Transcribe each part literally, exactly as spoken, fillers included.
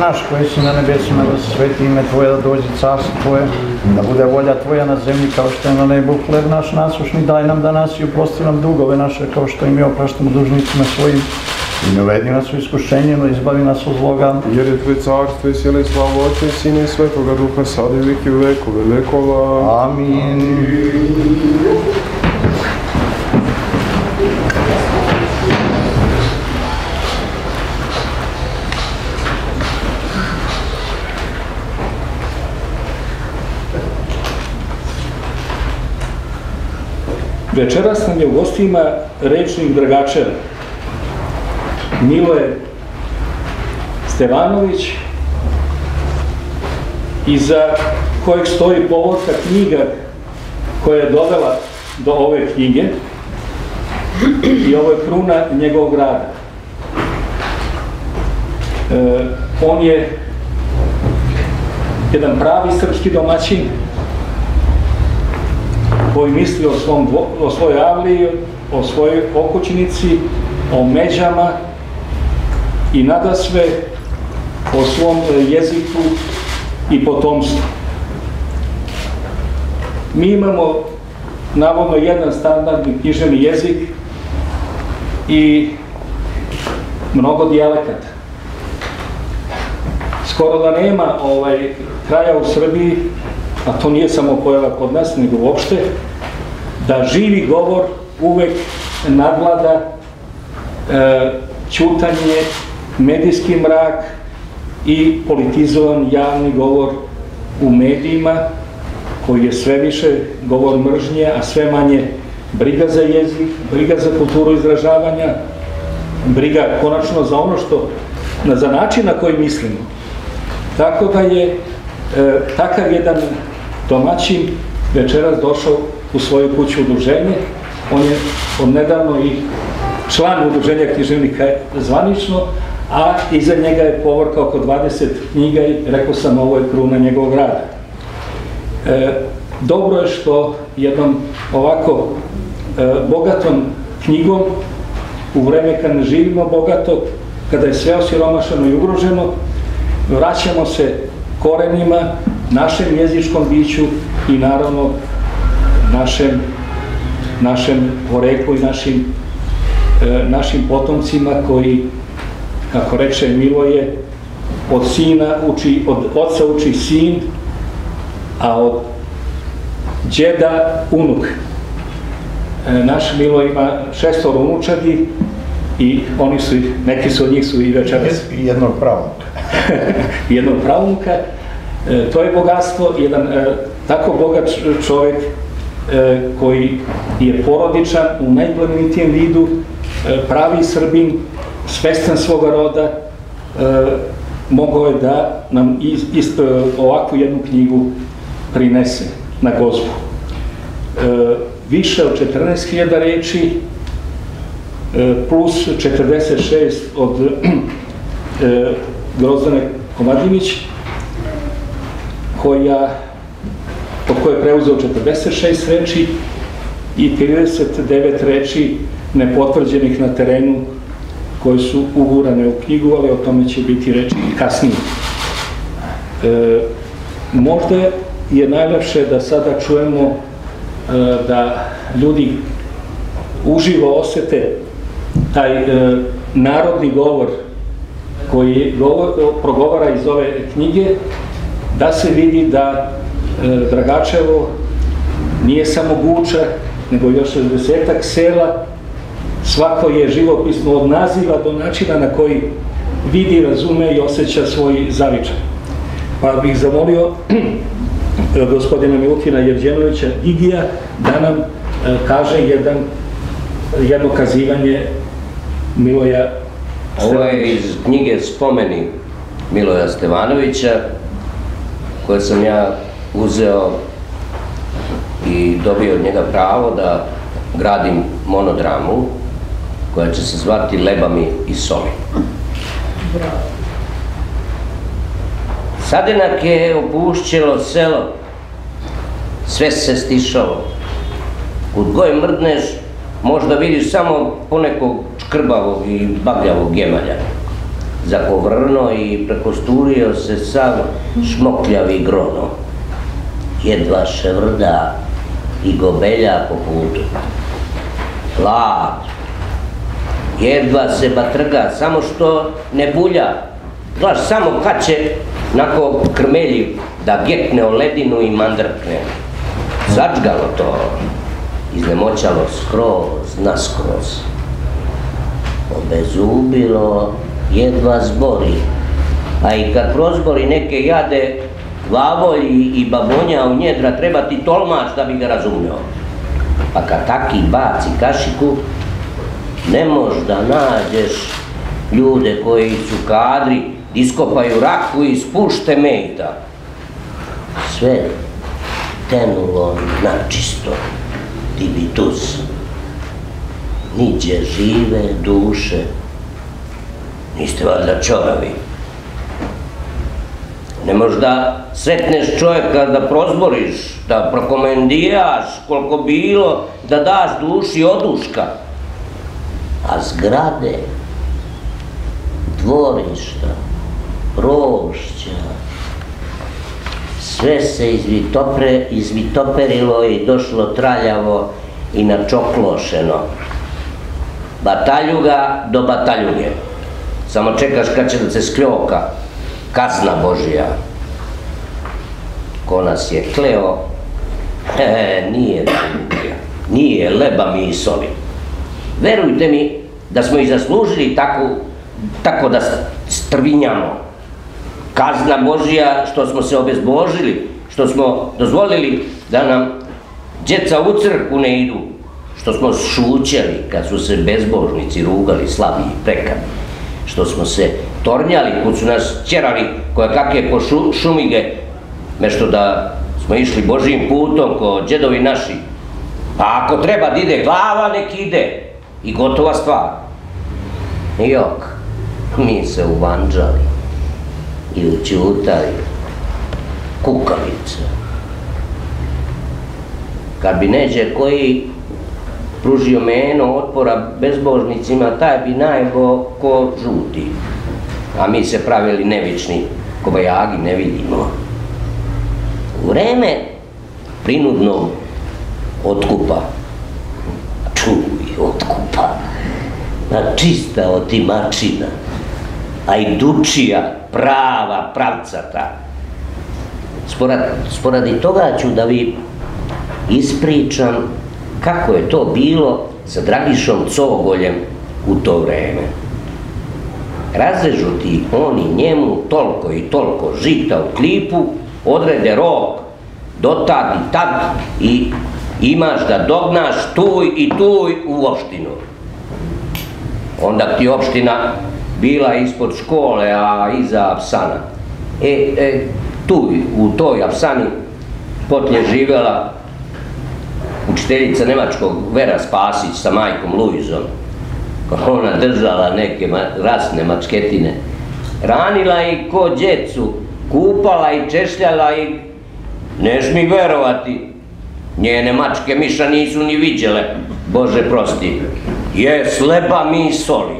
naš koji si na nebesima, da se sveti ime Tvoje, da dođe carstvo Tvoje, da bude volja Tvoja na zemlji kao što je na nebu. Hleb naš nasušni daj nam danas i oprosti nam dugove naše kao što i mi opraštamo dužnicima svojim. I ne uvedi nas u iskušenje, no izbavi nas od zloga. Jer je Tvoje carstvo i sila i slava Otca i Sina i Svetoga Duha, sada i vijeki u vekove vekova. Amin. Večeras nam je u gostima rečnik Dragačeva, Miloje Stevanović, iza kojeg stoji povodka knjiga koja je dovela do ove knjige i ovo je kruna njegovog rada. E, on je jedan pravi srpski domaćin koji misli o, svom, o svojoj avliji, o svojoj okućnici, o međama i nadasve o svom jeziku i potomstvu. Mi imamo navodno jedan standardni književni jezik i mnogo dijalekata. Skoro da nema ovaj, kraja u Srbiji, a to nije samo pojava kod nas, nego uopšte, da živi govor uvek nadvlada e, ćutanje, medijski mrak i politizovan javni govor u medijima, koji je sve više govor mržnje, a sve manje briga za jezik, briga za kulturu izražavanja, briga konačno za ono što, za način na koji mislimo. Tako da je e, takav jedan domaćin večeras došao u svoju kuću udruženje. On je odnedavno i član udruženja književnika zvanično, a iza njega je povorka oko dvadeset knjiga i rekao sam, ovo je kruna njegovog rada. E, dobro je što jednom ovako e, bogatom knjigom, u vreme kad ne živimo bogato, kada je sve osiromašeno i ugroženo, vraćamo se korenima, našem jezičkom biću i naravno našem, našem poreklu i našim, e, našim potomcima koji, kako reče Miloje, od sina uči, od oca uči sin, a od đeda unuk. E, naš Milo ima šestoro unučadi i oni su, neki su od njih su i večeras. I jednog pravunuka. jednog pravunuka. E, to je bogatstvo, jedan e, tako bogat čovjek e, koji je porodičan u najplemenitijem vidu, e, pravi Srbin, svestan svoga roda, e, mogao je da nam is, ist, ovakvu jednu knjigu prinese na gozbu. E, više od četrnaest hiljada reči e, plus četrdeset šest od e, Grozdane Komadinić, koja, od koje je preuzeo četrdeset šest reči i trideset devet reči nepotvrđenih na terenu koje su ugurane u knjigu, ali o tome će biti reči kasnije. E, možda je najlepše da sada čujemo e, da ljudi uživo osete taj e, narodni govor koji govor, progovara iz ove knjige, da se vidi da e, Dragačevo nije samo Guča, nego još šezdesetak sela. Svako je živopisno od naziva do načina na koji vidi, razume i osjeća svoj zavičaj. Pa bih zamolio gospodina Milutina Jevđenovića Gigija da nam e, kaže jedan, jedno kazivanje Miloja Stevanovića. Ovo je iz knjige Spomeni Miloja Stevanovića, koje sam ja uzeo i dobio od njega pravo da gradim monodramu koja će se zvati Lebami i soli. Sadenak je opušćelo selo, sve se stišalo. Kud goj mrdneš, možda vidiš samo ponekog čkrbavog i bagljavog gemalja. zakovrno i prekosturio se sav šmokljavi grono. Jedva ševrda i gobelja po putu. Hlad. Jedva se batrga, samo što ne bulja. Glaš samo kad će nako krmeljiv da gekne o ledinu i mandrkne. Začgalo to, iznemoćalo skroz, naskroz. Obezubilo, jedva zbori. A i kad prozbori neke jade, glavolji i babonja u njedra, treba ti tolmač da bi ga razumio. Pa kad taki baci kašiku, ne mož da nađeš ljude koji su kadri, iskopaju raku i spušte mejta. Sve tenulo načisto, dibitus. Niđe žive duše, niste valjda čoravi. Ne možeš da sretneš čovjeka da prozboriš, da prokomendiraš koliko bilo, da daš duši oduška. A zgrade, dvorišta, rošća, sve se izvitoperilo i došlo traljavo i načoklošeno. Bataljuga do bataljuge. Samo čekaš kad će da se skljoka kazna Božija. Ko nas je kleo, he, nije drugija, nije leba mi i soli. Verujte mi da smo i zaslužili tako da strvinjamo. Kazna Božija što smo se obezbožili, što smo dozvolili da nam djeca u crkvu ne idu, što smo šućeli kad su se bezbožnici rugali, slabi i prekani, što smo se tornjali kud su nas ćerali koje kakve po šumige, mešto da smo išli Božijim putom ko džedovi naši. Pa ako treba da ide glava, nek ide i gotova stvar. Jok, mi se uvanđali i učutali, kukavice. Kad bi neđe koji pružio meno otpora bezbožnicima, taj bi najbo ko žuti. A mi se pravili nevični, kobajagi ne vidimo. U vreme prinudnog otkupa, čuj, otkupa, na čista otimačina, a i dučija, prava, pravcata. Sporadi toga ću da vi ispričam kako je to bilo sa Dragišom Cogoljem u to vreme. Razrežu ti oni njemu toliko i toliko žita u klipu, odrede rok do tad i tad i imaš da dognaš tuj i tuj u opštinu. Onda ti opština bila ispod škole, a iza apsana. E, tuj, u toj apsani potlje živjela učiteljica nemačkog Vera Spasić sa majkom Luizom. Ona držala neke rasne mačketine. Ranila ih ko djecu, kupala i češljala ih. Neš mi verovati, njene mačke miša nisu ni viđele, Bože prosti. Je sleba mi soli.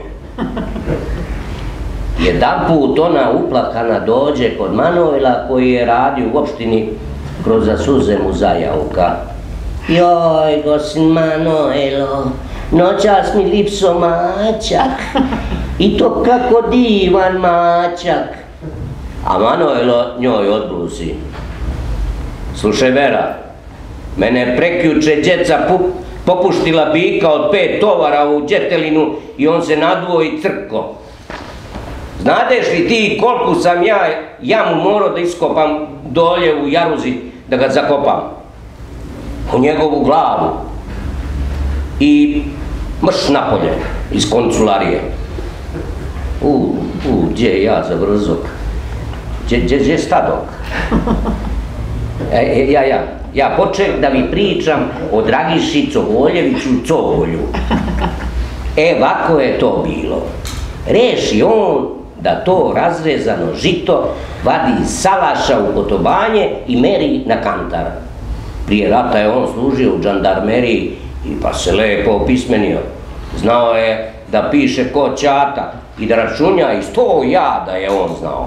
Jedan put ona uplakana dođe kod Manojla koji je radio u opštini kroz suze mu zajauka. Joj, gosin Manojlo, noćas mi lipso mačak, i to kako divan mačak. A Manojlo njoj odbrusi. Slušaj Vera, mene prekjuče djeca popuštila bika od pet tovara u djetelinu i on se nadvuo i crko. Znadeš li ti koliko sam ja jamu morao da iskopam dolje u jaruzi da ga zakopam? U njegovu glavu. I mrš napolje iz koncularije. U, u, gdje je ja za vrzok? Gdje je stadok? Ja, ja, ja počem da vi pričam o Dragiši Cogoljeviću Cogolju. E, ovako je to bilo. Reši on da to razrezano žito vadi iz salaša u kotobanje i meri na kantar. Prije rata je on služio u žandarmeriji i pa se lepo opismenio. Znao je da piše ko ćata i da računja i sto ja da je on znao.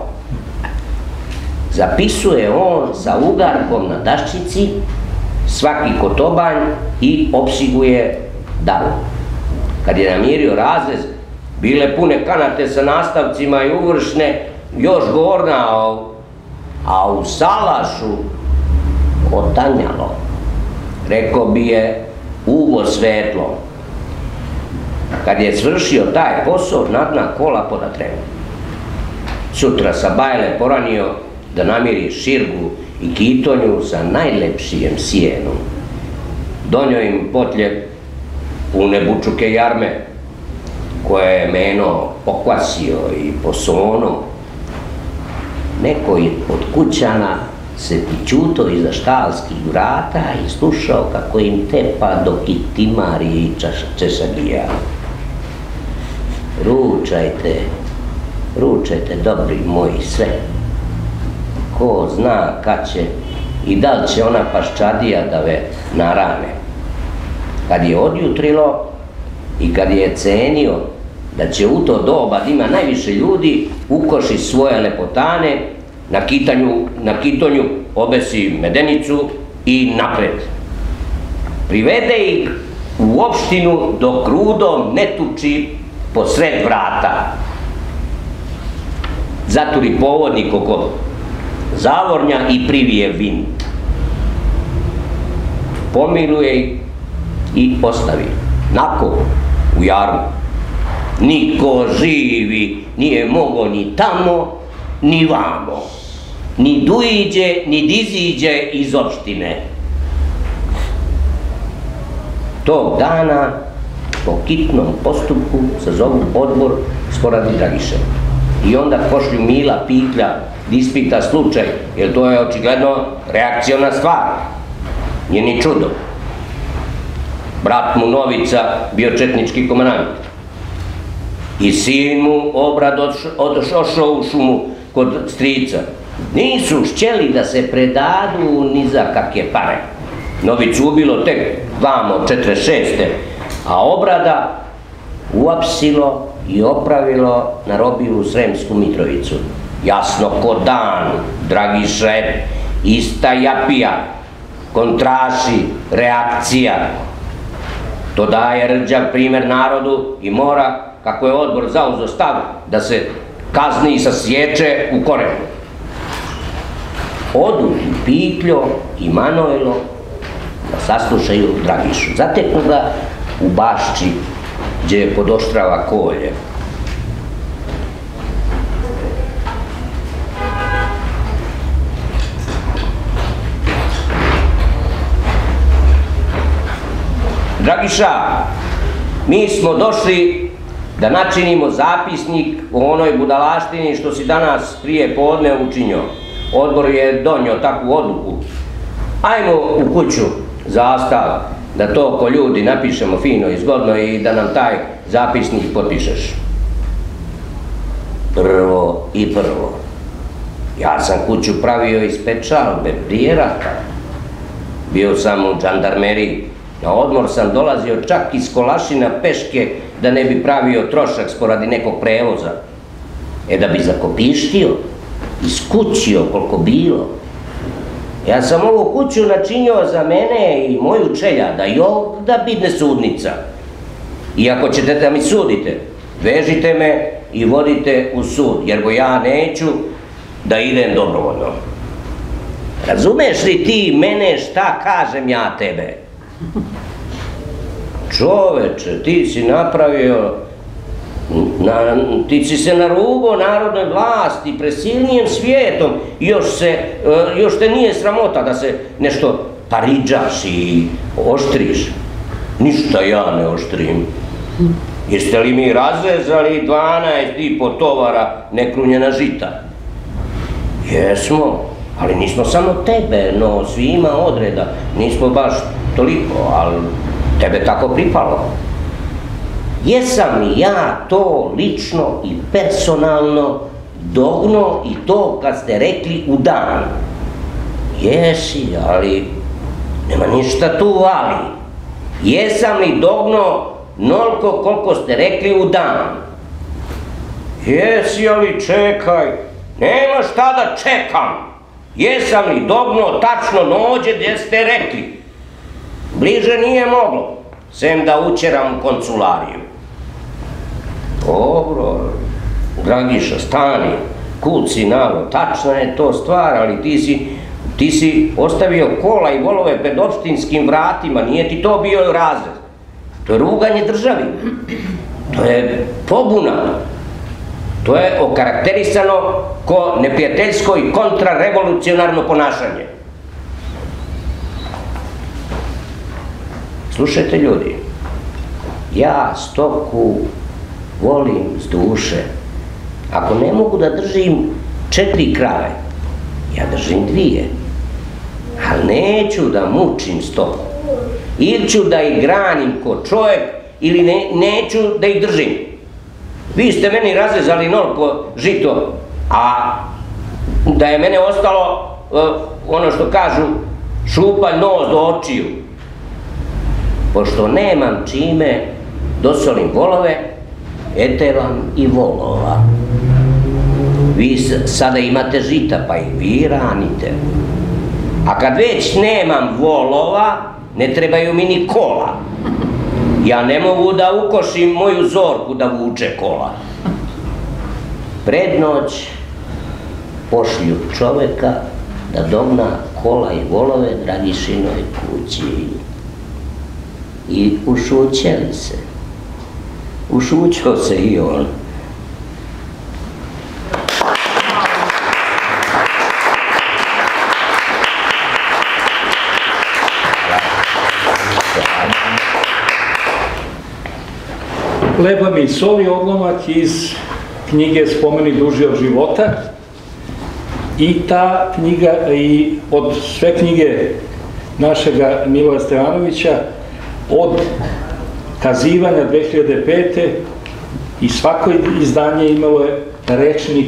Zapisuje on sa ugarkom na daščici svaki kotobanj i opsiguje davu. Kad je namirio razrez, bile pune kanate sa nastavcima i uvršne, još gorna, a u salašu otanjalo. Rekao bi je uvo svetlo. Kad je svršio taj posao, nadna kola podatrenu. Sutra sa bajle poranio da namiri širgu i kitonju sa najlepšijem sjenom. Donio im potlje pune bučuke jarme, koje je meno pokvasio i posono. Neko od kućana se pićuto iza štalskih vrata i slušao kako im tepa dok i timari i češagija. Ručajte, ručajte, dobri moji, sve. Ko zna kad će i da li će ona paščadija da ve narane. Kad je odjutrilo i kad je cenio da će u to doba da ima najviše ljudi, ukoši svoje lepotane, na kitanju, na kitonju obesi medenicu i napred. Privede ih u opštinu dok rudom ne tuči posred vrata. Zaturi povodnik oko zavornja i privije vin. Pomiluje ih i ostavi. Nako u jarmu. Niko živi nije mogo ni tamo, ni vamo. Ni duiđe, ni diziđe iz opštine. Tog dana, po hitnom postupku, sazovu odbor sporadi Dragiše. I onda pošlju Mila Piklja da ispita slučaj, jer to je očigledno reakcijona stvar. Nije ni čudo. Brat mu Novica bio četnički komandant. I sin mu Obrad ošao u šumu kod strica. Nisu šćeli da se predadu ni za kakje pare. Novicu ubilo tek vamo četrdeset šeste. A Obrada uapsilo i opravilo na robiju Sremsku Mitrovicu. Jasno ko dan, Dragiše, ista japija, kontraši, reakcija. To daje rđav primer narodu i mora, kako je odbor zauzeo stav, da se kazni i sasječe u korenu. Odu i Pikljo i Manojlo da saslušaju Dragišu. Zateknu ga u bašči gdje je podoštrava kolje. Dragiša, mi smo došli da načinimo zapisnik o onoj budalaštini što si danas prije podne učinio. Odbor je donio takvu odluku. Ajmo u kuću za ostav, da to ko ljudi napišemo fino i zgodno i da nam taj zapisnik potpišeš. Prvo i prvo. Ja sam kuću pravio iz pečalbe prije rata. Bio sam u žandarmeriji. Na odmor sam dolazio čak iz Kolašina peške da ne bi pravio trošak sporadi nekog prevoza. E da bi zakopištio, iskućio koliko bilo. Ja sam ovu kuću načinio za mene i moju čeljada i ovda bidne sudnica. I ako ćete da mi sudite, vežite me i vodite u sud, jer go ja neću da idem dobrovoljno. Razumeš li ti mene šta kažem ja tebe? Čoveče, ti si napravio, ti si se narugo narodnoj vlasti, presilnijem svijetom, još te nije sramota da se nešto pariđaš i oštriš. Ništa ja ne oštrim. Jeste li mi razrezali dvanaest i po tovara nekrunjena žita? Jesmo, ali nismo samo tebe, no svima odreda, nismo baš toliko, ali tebe tako pripalo. Jesam li ja to lično i personalno dogno i to kad ste rekli u dan? Jesi, ali nema ništa tu ali. Jesam li dogno noliko koliko ste rekli u dan. Jesi li, čekaj, nema šta da čekam. Jesam li dobno, tačno nođe gdje ste rekli. Bliže nije moglo, sem da učeram u konculariju. Dobro, Dragiša, stani, kuci nalo, tačna je to stvar, ali ti si, ti si ostavio kola i volove pred opštinskim vratima, nije ti to bio razred. To je ruganje državi, to je pobuna, to je okarakterisano ko neprijateljsko i kontrarevolucionarno ponašanje. Slušajte ljudi, ja stoku volim s duše. Ako ne mogu da držim četiri krave, ja držim dvije. Ali neću da mučim stoku. Ili ću da ih granim ko čovjek, ili neću da ih držim. Vi ste meni razrezali noliko žito, a da je mene ostalo, ono što kažu, šupalj nos do očiju. Pošto nemam čime dosolim volove, ete vam i volova. Vi sada imate žita, pa i vi ranite. A kad već nemam volova, ne trebaju mi ni kola. Ja ne mogu da ukošim moju Zorku da vuče kola. Pred noć pošlju čoveka da dogna kola i volove Dragišinoj kući. I ušućeli se. Ušućao se i on. Leba mi soli odlomak iz knjige Spomeni duži od života i ta knjiga i od sve knjige našega Miloja Stevanovića od kazivanja dve hiljade pete i svako izdanje imalo je rečnik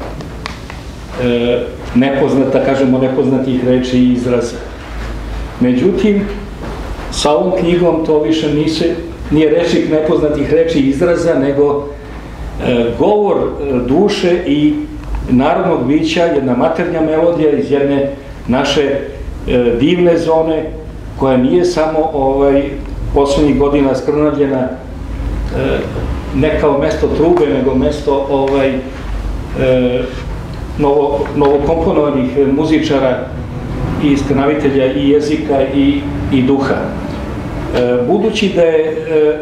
nepoznata, kažemo nepoznatih reči i izraza. Međutim, sa ovom knjigom to više nije rečnik nepoznatih reči i izraza, nego govor duše i narodnog bića, jedna maternja melodija iz jedne naše divne zone, koja nije samo poslednjih godina skrnavljena ne kao mesto trube, nego mesto novokomponovanih muzičara i skrnavitelja i jezika i duha. Budući da je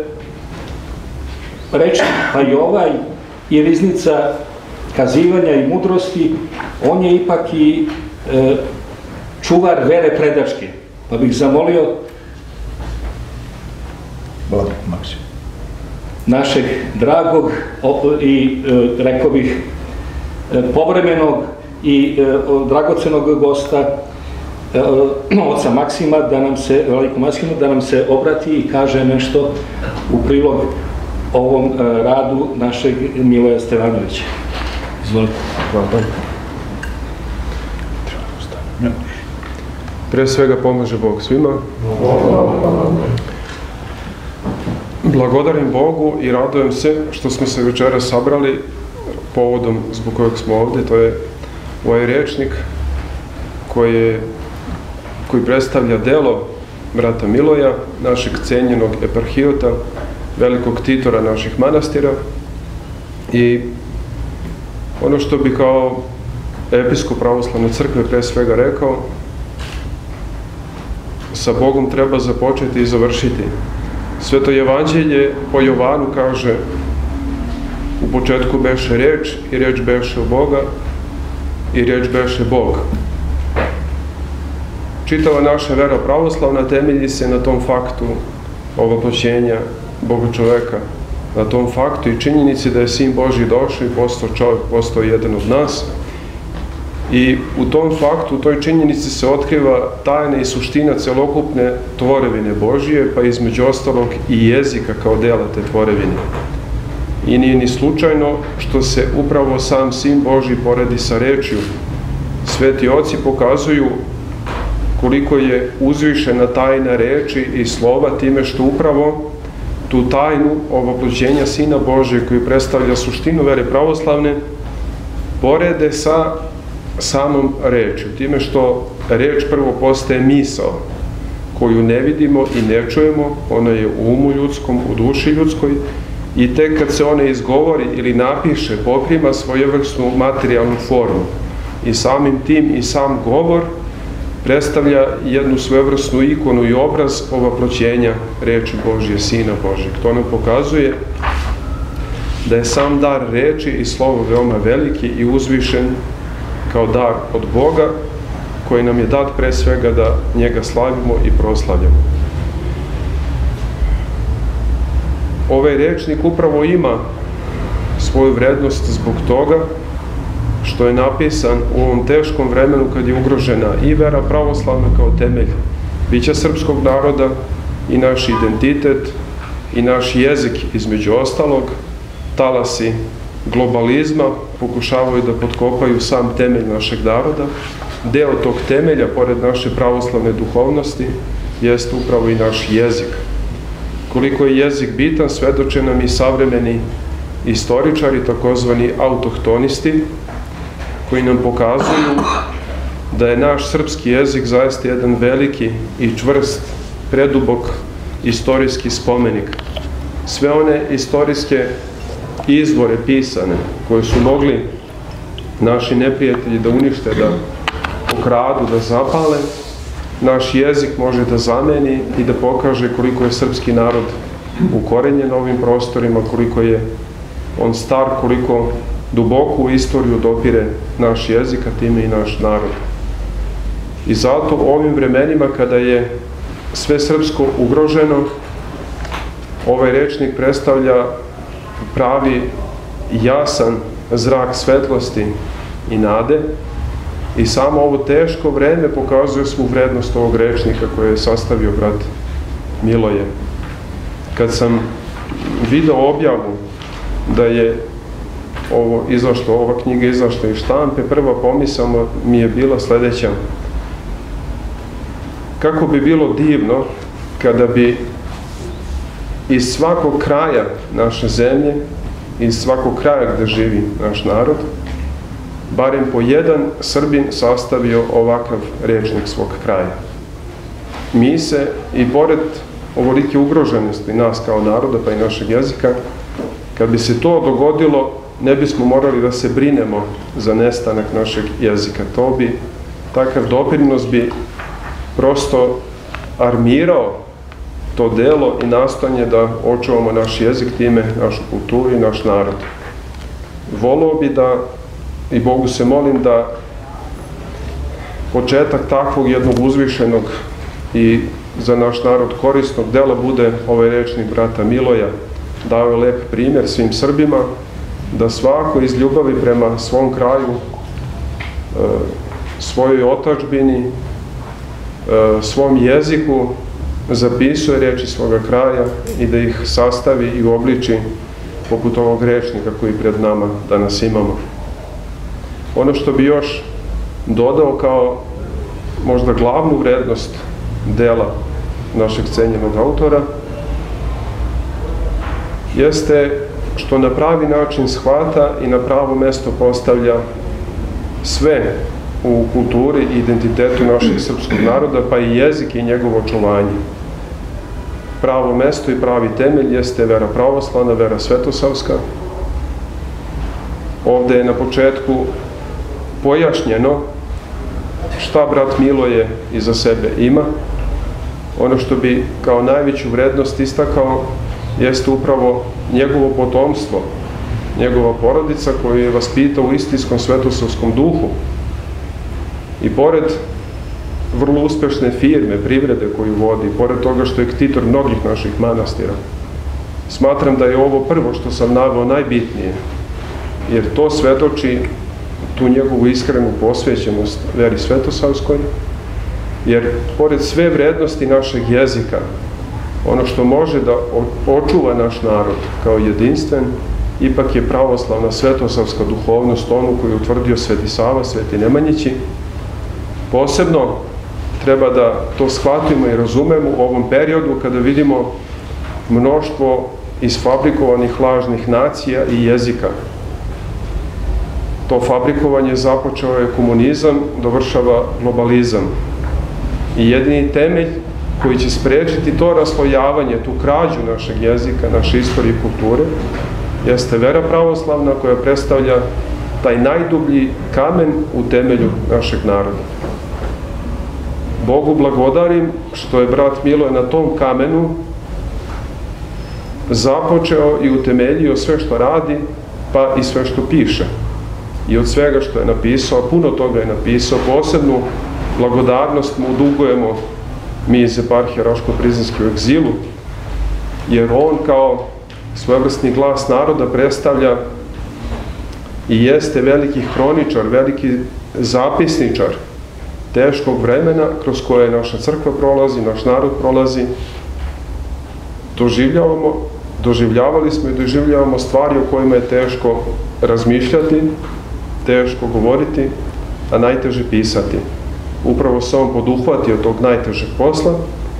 rečnik, pa i ovaj, i riznica kazivanja i mudrosti, on je ipak i čuvar vere predačke. Pa bih zamolio našeg dragog i, rekao bih, povremenog i dragocenog gosta, oca Maksima, da nam se, veliku Maksimu, da nam se obrati i kaže nešto u prilog ovom radu našeg Miloja Stevanovića. Izvolite. Pre svega pomaže Bog svima. Blagodarim Bogu i radujem se što smo se večera sabrali povodom zbog kojeg smo ovde. To je ovaj rečnik koji predstavlja delo brata Miloja, našeg cenjenog eparhijota, velikog titora naših manastira. I ono što bi kao episkop pravoslavne crkve pre svega rekao, sa Bogom treba započeti i završiti. Sveto evanđelje po Jovanu kaže: u početku beše reč, i reč beše u Boga, i reč beše Bog. Čitava naša vera pravoslavna temelji se na tom faktu ovopoćenja Boga čoveka, na tom faktu i činjenici da je Sin Božji došao i postao čovjek, postao jedan od nas. I u tom faktu, u toj činjenici se otkriva tajna i suština celokupne tvorevine Božije, pa između ostalog i jezika kao dela te tvorevine. I nije ni slučajno što se upravo sam Sin Božji poredi sa rečju. Sveti oci pokazuju koliko je uzvišena tajna reči i slova time što upravo tu tajnu ovoploćenja Sina Božijeg koji predstavlja suštinu vere pravoslavne, porede sa samom rečju, time što reč prvo postaje misao, koju ne vidimo i ne čujemo, ona je u umu ljudskom, u duši ljudskoj, i tek kad se ona izgovori ili napiše, poprima svojevrsnu materijalnu formu. I samim tim i sam govor predstavlja jednu svojevrsnu ikonu i obraz ovoploćenja reči Božje, Sina Božjeg. To nam pokazuje da je sam dar reči i slovo veoma veliki i uzvišen kao dar od Boga, koji nam je dat pre svega da njega slavimo i proslavljamo. Ovaj rečnik upravo ima svoju vrednost zbog toga što je napisan u ovom teškom vremenu kad je ugrožena i vera pravoslavna kao temelj bića srpskog naroda, i naš identitet, i naš jezik između ostalog. Talasi globalizma pokušavaju da potkopaju sam temelj našeg naroda. Deo tog temelja, pored naše pravoslavne duhovnosti, jeste upravo i naš jezik. Koliko je jezik bitan, svedoče nam i savremeni istoričari, takozvani autohtonisti, koji nam pokazuju da je naš srpski jezik zaista jedan veliki i čvrst, predubok istorijski spomenik. Sve one istorijske izvore pisane koje su mogli naši neprijatelji da unište, da pokradu, da zapale, naš jezik može da zameni i da pokaže koliko je srpski narod ukorenjen na ovim prostorima, koliko je on star, koliko duboko u istoriju dopire naš jezik, a time i naš narod. I zato u ovim vremenima kada je sve srpsko ugroženo, ovaj rečnik predstavlja pravi jasan zrak svetlosti i nade, i samo ovo teško vreme pokazuje svu vrednost ovog rečnika koje je sastavio brat Miloje. Kad sam video objavu da je ovo izašlo, ova knjiga izašla iz štampe, prva pomisao mi je bila sledeća: kako bi bilo divno kada bi iz svakog kraja naše zemlje, iz svakog kraja gde živi naš narod, barem po jedan Srbin sastavio ovakav rečnik svog kraja. Mi se, i pored ovolike ugroženosti nas kao naroda pa i našeg jezika, kad bi se to dogodilo, ne bismo morali da se brinemo za nestanak našeg jezika. To bi, takav doprinos bi prosto armirao to delo i nastojanje da očuvamo naš jezik, time našu kulturu i naš narod. Voleo bi da, i Bogu se molim, da početak takvog jednog uzvišenog i za naš narod korisnog dela bude ovaj rečnik brata Miloja. Dao je lep primjer svim Srbima da svako iz ljubavi prema svom kraju, svojoj otadžbini, svom jeziku zapisuje reči svoga kraja i da ih sastavi i uobliči poput ovog rečnika koji pred nama danas imamo. Ono što bi još dodao kao možda glavnu vrednost dela našeg cenjenog autora jeste što na pravi način shvata i na pravo mesto postavlja sve u kulturi i identitetu našeg srpskog naroda, pa i jezik i njegovo očuvanje. Pravo mesto i pravi temelj jeste vera pravoslavna, vera svetosavska. Ovde je na početku pojašnjeno šta brat Miloje iza sebe ima. Ono što bi kao najveću vrednost istakao jeste upravo njegovo potomstvo, njegova porodica koju je vaspitao u istinskom svetosavskom duhu. I pored vrlo uspešne firme, privrede koju vodi, pored toga što je ktitor mnogih naših manastira, smatram da je ovo prvo što sam naveo najbitnije, jer to svedoči tu njegovu iskrenu posvećenost veri svetosavskoj, jer pored sve vrednosti našeg jezika, ono što može da očuva naš narod kao jedinstven, ipak je pravoslavna svetosavska duhovnost, onu koju je utvrdio Sveti Sava, Sveti Nemanjići. Posebno treba da to shvatimo i razumemo u ovom periodu kada vidimo mnoštvo isfabrikovanih lažnih nacija i jezika. To fabrikovanje započeo je komunizam, dovršava globalizam. I jedini temelj koji će sprečiti to raslojavanje, tu krađu našeg jezika, naše istorije i kulture, jeste vera pravoslavna koja predstavlja taj najdublji kamen u temelju našeg naroda. Bogu blagodarim što je brat Miloje na tom kamenu započeo i utemeljio sve što radi, pa i sve što piše. I od svega što je napisao, puno toga je napisao, posebnu blagodarnost mu dugujemo mi iz eparhije Raško-Prizrenske u egzilu, jer on kao svojevrsni glas naroda predstavlja i jeste veliki hroničar, veliki zapisničar teškog vremena kroz koje naša crkva prolazi, naš narod prolazi. Doživljavamo, doživljavali smo i doživljavamo stvari o kojima je teško razmišljati, teško govoriti, a najteže pisati. Upravo se on poduhvatio tog najtežeg posla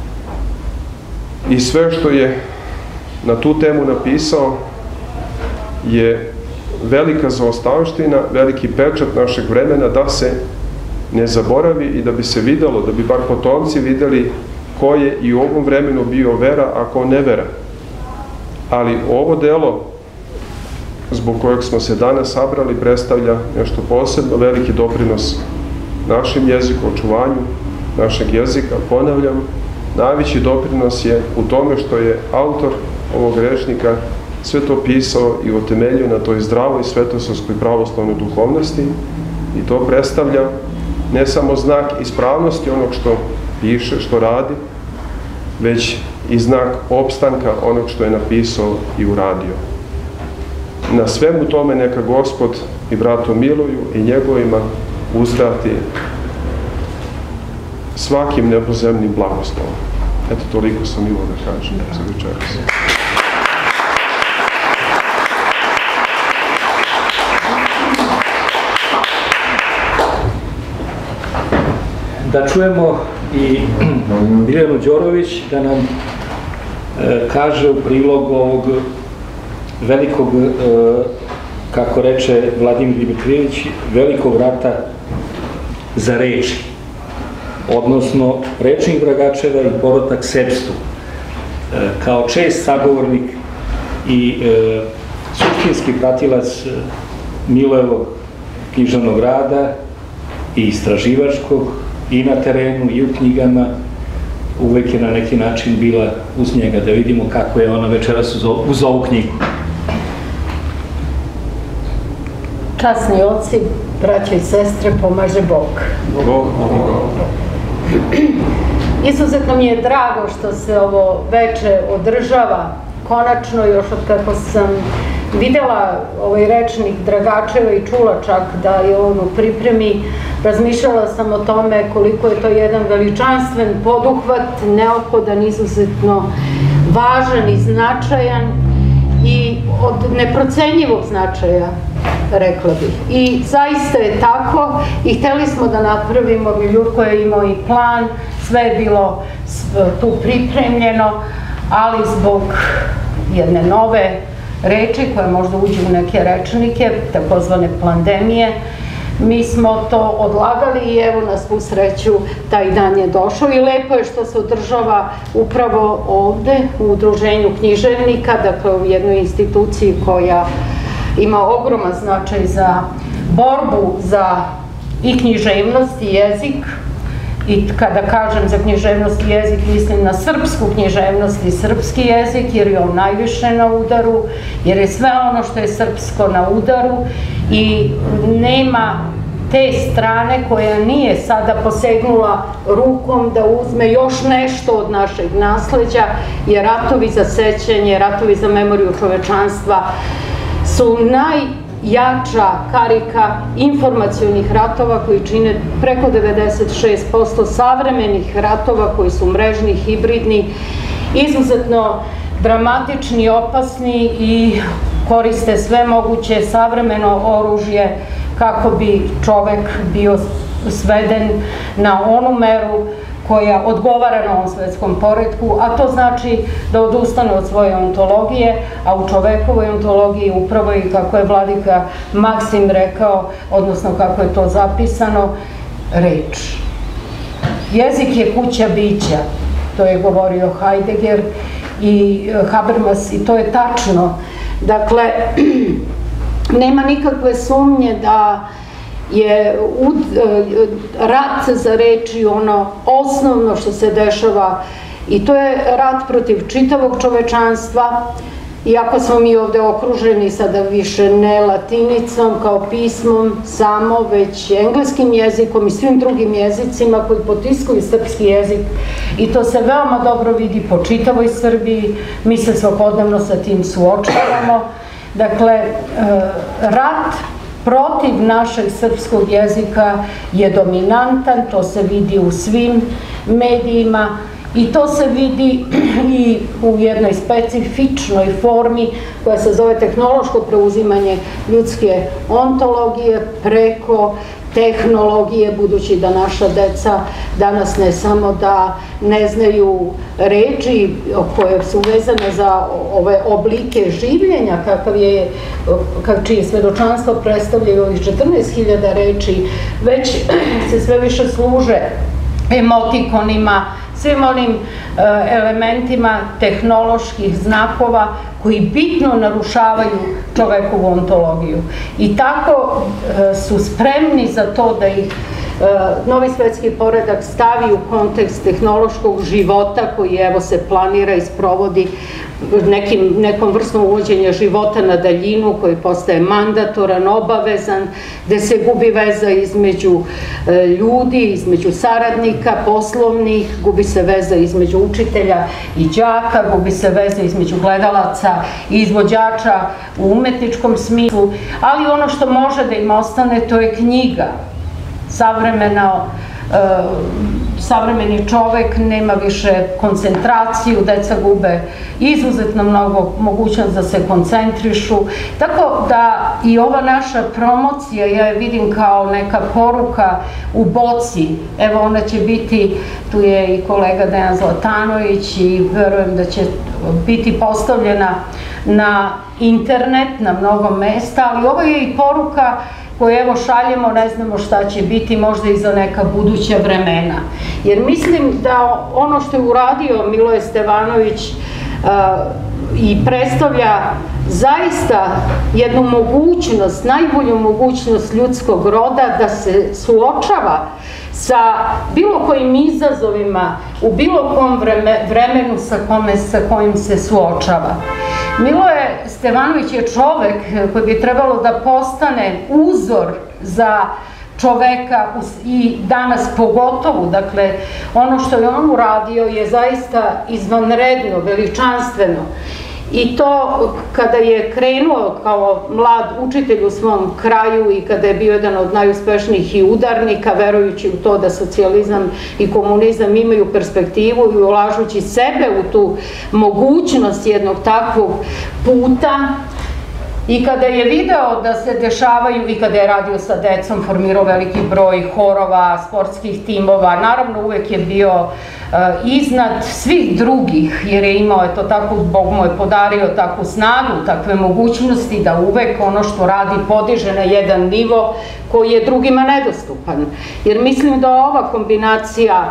i sve što je na tu temu napisao je velika zaostavština, veliki pečat našeg vremena da se ne zaboravi i da bi se videlo, da bi bar potomci videli ko je i u ovom vremenu bio vera, a ko ne vera. Ali ovo delo zbog kojeg smo se danas sabrali predstavlja nešto posebno, veliki doprinos našem jeziku, očuvanju našeg jezika. Ponavljam, najveći doprinos je u tome što je autor ovog rečnika sve to pisao i utemeljio na toj zdravoj svetosavskoj pravoslavnoj duhovnosti i to predstavlja ne samo znak ispravnosti onog što piše, što radi, već i znak opstanka onog što je napisao i uradio. Na svemu tome neka Gospod i bratu Miloju i njegovima uzvrati svakim nebozemnim blagoslovom. Eto, toliko sam imao da kažem za večeras. Da čujemo i Biljanu Đorović da nam e, kaže u prilog ovog velikog, e, kako reče Vladimir Dimitrijević, velikog rata za reči, odnosno rečnik Dragačeva i porotak sepstvu. E, kao čest sagovornik i e, suštinski pratilac Milojevog književnog rada i istraživačkog, i na terenu, i u knjigama, uvek je na neki način bila uz njega, da vidimo kako je ona večeras uz ovu knjigu. Časni oci, braćo i sestre, pomaže Bog. Bog. Izuzetno mi je drago što se ovo veče održava, konačno, još od kako sam videla ovaj rečnik Dragačeva i čula čak da je on u pripremi, razmišljala sam o tome koliko je to jedan veličanstven poduhvat, neophodan, izuzetno važan i značajan i od neprocenjivog značaja, rekla bih. I zaista je tako i hteli smo da napravimo, Ljurko je imao i plan, sve je bilo tu pripremljeno, ali zbog jedne nove reči koje možda uđu u neke rečnike, takozvane pandemije, mi smo to odlagali i evo na svu sreću taj dan je došao i lepo je što se održava upravo ovde u Udruženju književnika, dakle u jednoj instituciji koja ima ogroman značaj za borbu za i književnost i jezik. I kada kažem za književnost i jezik, mislim na srpsku književnost i srpski jezik, jer je on najviše na udaru, jer je sve ono što je srpsko na udaru i nema te strane koja nije sada posegnula rukom da uzme još nešto od našeg nasleđa, jer ratovi za sećanje, ratovi za memoriju čovečanstva su najjača karika informacionih ratova koji čine preko devedeset šest posto savremenih ratova koji su mrežni, hibridni, izuzetno dramatični, opasni i koriste sve moguće savremeno oružje kako bi čovek bio sveden na onu meru koja odgovara na ovom svetskom poretku, a to znači da odustane od svoje ontologije, a u čovekovoj ontologiji upravo i kako je vladika Maksim rekao, odnosno kako je to zapisano, reč. Jezik je kuća bića, to je govorio Heidegger i Habermas i to je tačno. Dakle, nema nikakve sumnje da je rat za reči ono osnovno što se dešava i to je rat protiv čitavog čovečanstva, iako smo mi ovde okruženi sada više ne latinicom kao pismom samo, već engleskim jezikom i svim drugim jezicima koji potiskuju srpski jezik i to se veoma dobro vidi po čitavoj Srbiji, mi se svakodnevno sa tim suočavamo. Dakle, rat protiv našeg srpskog jezika je dominantan, to se vidi u svim medijima i to se vidi i u jednoj specifičnoj formi koja se zove tehnološko preuzimanje ljudske ontologije preko tehnologije, budući da naša deca danas ne samo da ne znaju reči koje su vezane za ove oblike življenja, kakav je, čije svedočanstvo predstavljaju ovih četrnaest hiljada reči, već se sve više služe emotikonima, svim onim elementima tehnoloških znakova koji bitno narušavaju čovekovu ontologiju. I tako su spremni za to da ih novi svetski poredak stavi u kontekst tehnološkog života koji evo se planira i sprovodi nekom vrstom uvođenja života na daljinu koji postaje mandatoran, obavezan, gde se gubi veza između ljudi, između saradnika, poslovnih, gubi se veza između učitelja i đaka, gubi se veza između gledalaca i izvođača u umetničkom smislu, ali ono što može da im ostane to je knjiga. Savremeno, savremeni čovek nema više koncentraciju, deca gube izuzetno mnogo mogućnost da se koncentrišu, tako da i ova naša promocija, ja je vidim kao neka poruka u boci, evo ona će biti, tu je i kolega Dejan Zlatanović i verujem da će biti postavljena na internet, na mnogo mesta, ali ovo je i poruka koju evo šaljemo, ne znamo šta će biti, možda i za neka buduća vremena. Jer mislim da ono što je uradio Miloje Stevanović i predstavlja zaista jednu mogućnost, najbolju mogućnost ljudskog roda da se suočava sa bilo kojim izazovima u bilo kom vremenu sa kojim se suočava. Miloje Stevanović je čovek koji bi trebalo da postane uzor za čoveka i danas pogotovo, dakle, ono što je on uradio je zaista izvanredno, veličanstveno. I to kada je krenuo kao mlad učitelj u svom kraju i kada je bio jedan od najuspešnijih i udarnika, verujući u to da socijalizam i komunizam imaju perspektivu i ulažući sebe u tu mogućnost jednog takvog puta, i kada je video da se dešavaju, i kada je radio sa decom, formirao veliki broj horova, sportskih timova, naravno uvek je bio iznad svih drugih, jer je imao, eto tako, Bog mu je podario takvu snagu, takve mogućnosti da uvek ono što radi podiže na jedan nivo koji je drugima nedostupan. Jer mislim da ova kombinacija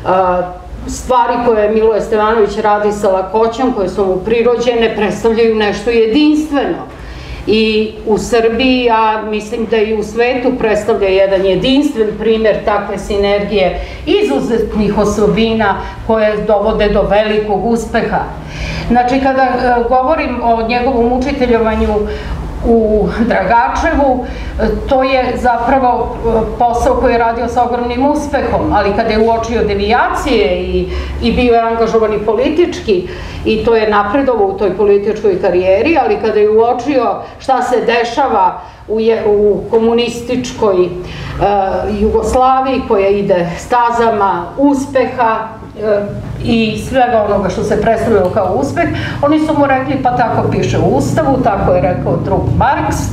stvari koje Miloje Stevanović radi sa lakoćom, koje su mu prirođene, predstavljaju nešto jedinstveno. I u Srbiji, a mislim da i u svetu, predstavlja jedan jedinstven primer takve sinergije izuzetnih osobina koje dovode do velikog uspeha. Znači, kada govorim o njegovom učiteljovanju u Dragačevu, to je zapravo posao koji je radio sa ogromnim uspehom, ali kada je uočio devijacije i bio je angažovan i politički, i to je napredovo u toj političkoj karijeri, ali kada je uočio šta se dešava u komunističkoj Jugoslaviji koja ide stazama uspeha i svega onoga što se predstavljalo kao uspeh, oni su mu rekli pa tako piše u Ustavu, tako je rekao drug Marks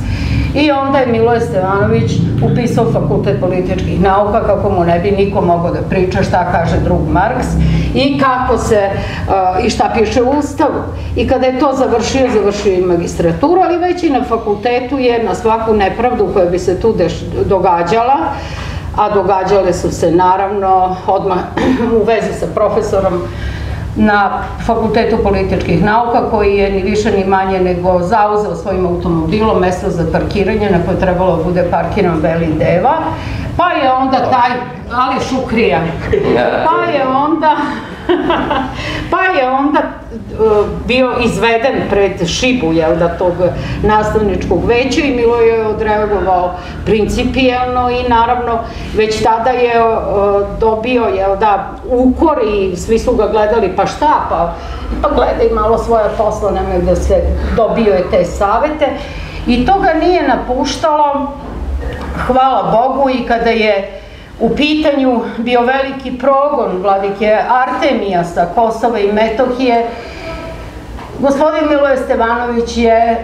I onda je Miloje Stevanović upisao Fakultet političkih nauka kako mu ne bi niko mogao da priča šta kaže drug Marks i kako se, i šta piše u Ustavu. I kada je to završio, završio i magistraturu, ali već i na fakultetu je na svaku nepravdu koja bi se tu događala, a događale su se naravno odmah u vezi sa profesorom na Fakultetu političkih nauka, koji je ni više ni manje nego zauzeo svojim automobilom mesto za parkiranje na koje trebalo da bude parkiran Beli Deva, pa je onda taj, ali Šukrija, pa je onda pa je onda bio izveden pred šibu, jel da, tog nastavničkog veća i Miloje je odreagovao principijelno i naravno već tada je dobio, jel da, ukor i svi su ga gledali, pa šta, pa, pa gledaj malo svoje posla, nemoj da se dobio je te savete i to ga nije napuštalo, hvala Bogu, i kada je u pitanju bio veliki progon vladike Artemija sa Kosova i Metohije, gospodin Miloje Stevanović je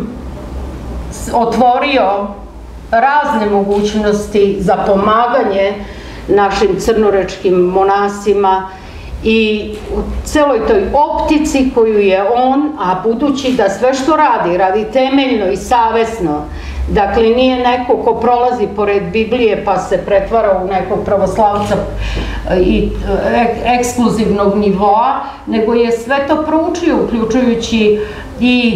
otvorio razne mogućnosti za pomaganje našim crnorečkim monasima i u celoj toj optici koju je on, a budući da sve što radi, radi temeljno i savesno, dakle nije neko ko prolazi pored Biblije pa se pretvara u nekog pravoslavca i ekskluzivnog nivoa, nego je sve to proučio, uključujući i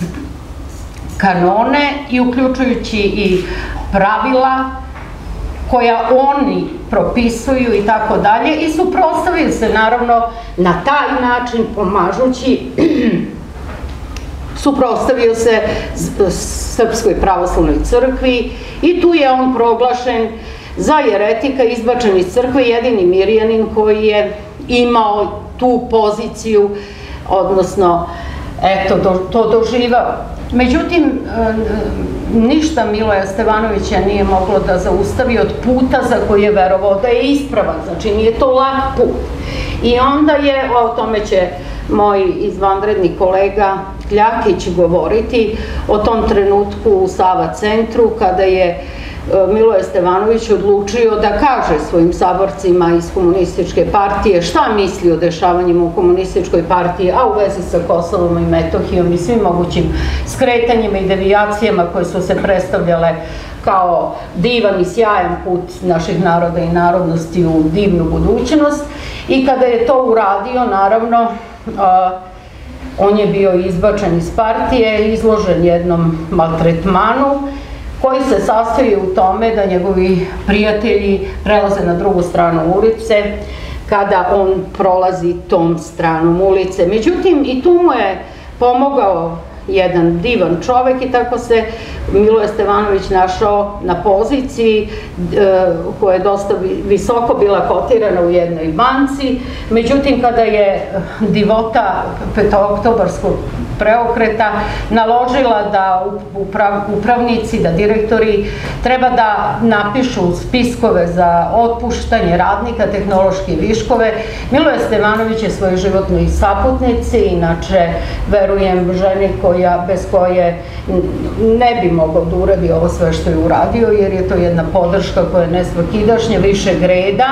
kanone i uključujući i pravila koja oni propisuju i tako dalje, i suprotstavio se naravno na taj način pomažući suprotstavio se Srpskoj pravoslavnoj crkvi i tu je on proglašen za jeretika, izbačen iz crkve, jedini Mirjanin koji je imao tu poziciju, odnosno eto, to doživao. Međutim, ništa Miloja Stevanovića nije moglo da zaustavi od puta za koji je verovao da je ispravan, znači nije to lak put. I onda je, o tome će moj izvanredni kolega Kljakić govoriti, o tom trenutku u Sava centru kada je Miloje Stevanović odlučio da kaže svojim saborcima iz komunističke partije šta misli o dešavanjima u komunističkoj partiji, a u vezi sa Kosovom i Metohijom i svim mogućim skretanjima i devijacijama koje su se predstavljale kao divan i sjajan put naših naroda i narodnosti u divnu budućnost. I kada je to uradio, naravno, on je bio izbačen iz partije, izložen jednom maltretmanu koji se sastoji u tome da njegovi prijatelji prelaze na drugu stranu ulice kada on prolazi tom stranom ulice. Međutim, i tu mu je pomogao jedan divan čovek i tako se Miloje Stevanović našao na poziciji koja je dosta visoko bila kotirana u jednoj banci. Međutim, kada je divota petooktobarskog preokreta naložila da upravnici, da direktori treba da napišu spiskove za otpuštanje radnika, tehnološke viškove, Miloje Stevanović je svoje životnoj saputnici, inače verujem ženi koja, bez koje ne bi mogao da uradi ovo sve što je uradio, jer je to jedna podrška koja je nesvakidašnja, višeg reda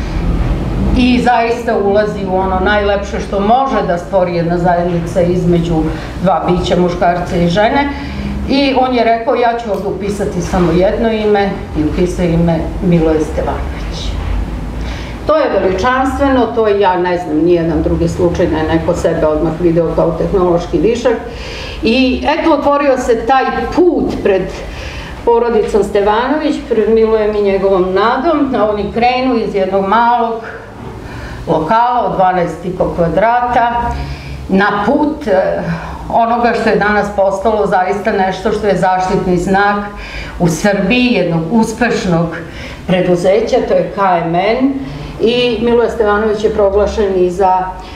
i zaista ulazi u ono najlepše što može da stvori jedna zajednica između dva bića, muškarca i žene. I on je rekao, ja ću ovdje upisati samo jedno ime i upisao ime Miloje Stevanović. To je veličanstveno, to je, ja ne znam, nijedan drugi slučaj da je neko sebe odmah video kao tehnološki višak. I eto, otvorio se taj put pred porodicom Stevanović, pred Milojem i njegovom Nadom. Oni krenu iz jednog malog lokala od dvanaest i po kvadrata na put onoga što je danas postalo zaista nešto što je zaštitni znak u Srbiji, jednog uspešnog preduzeća, to je K M N, i Miloje Stevanović je proglašen i za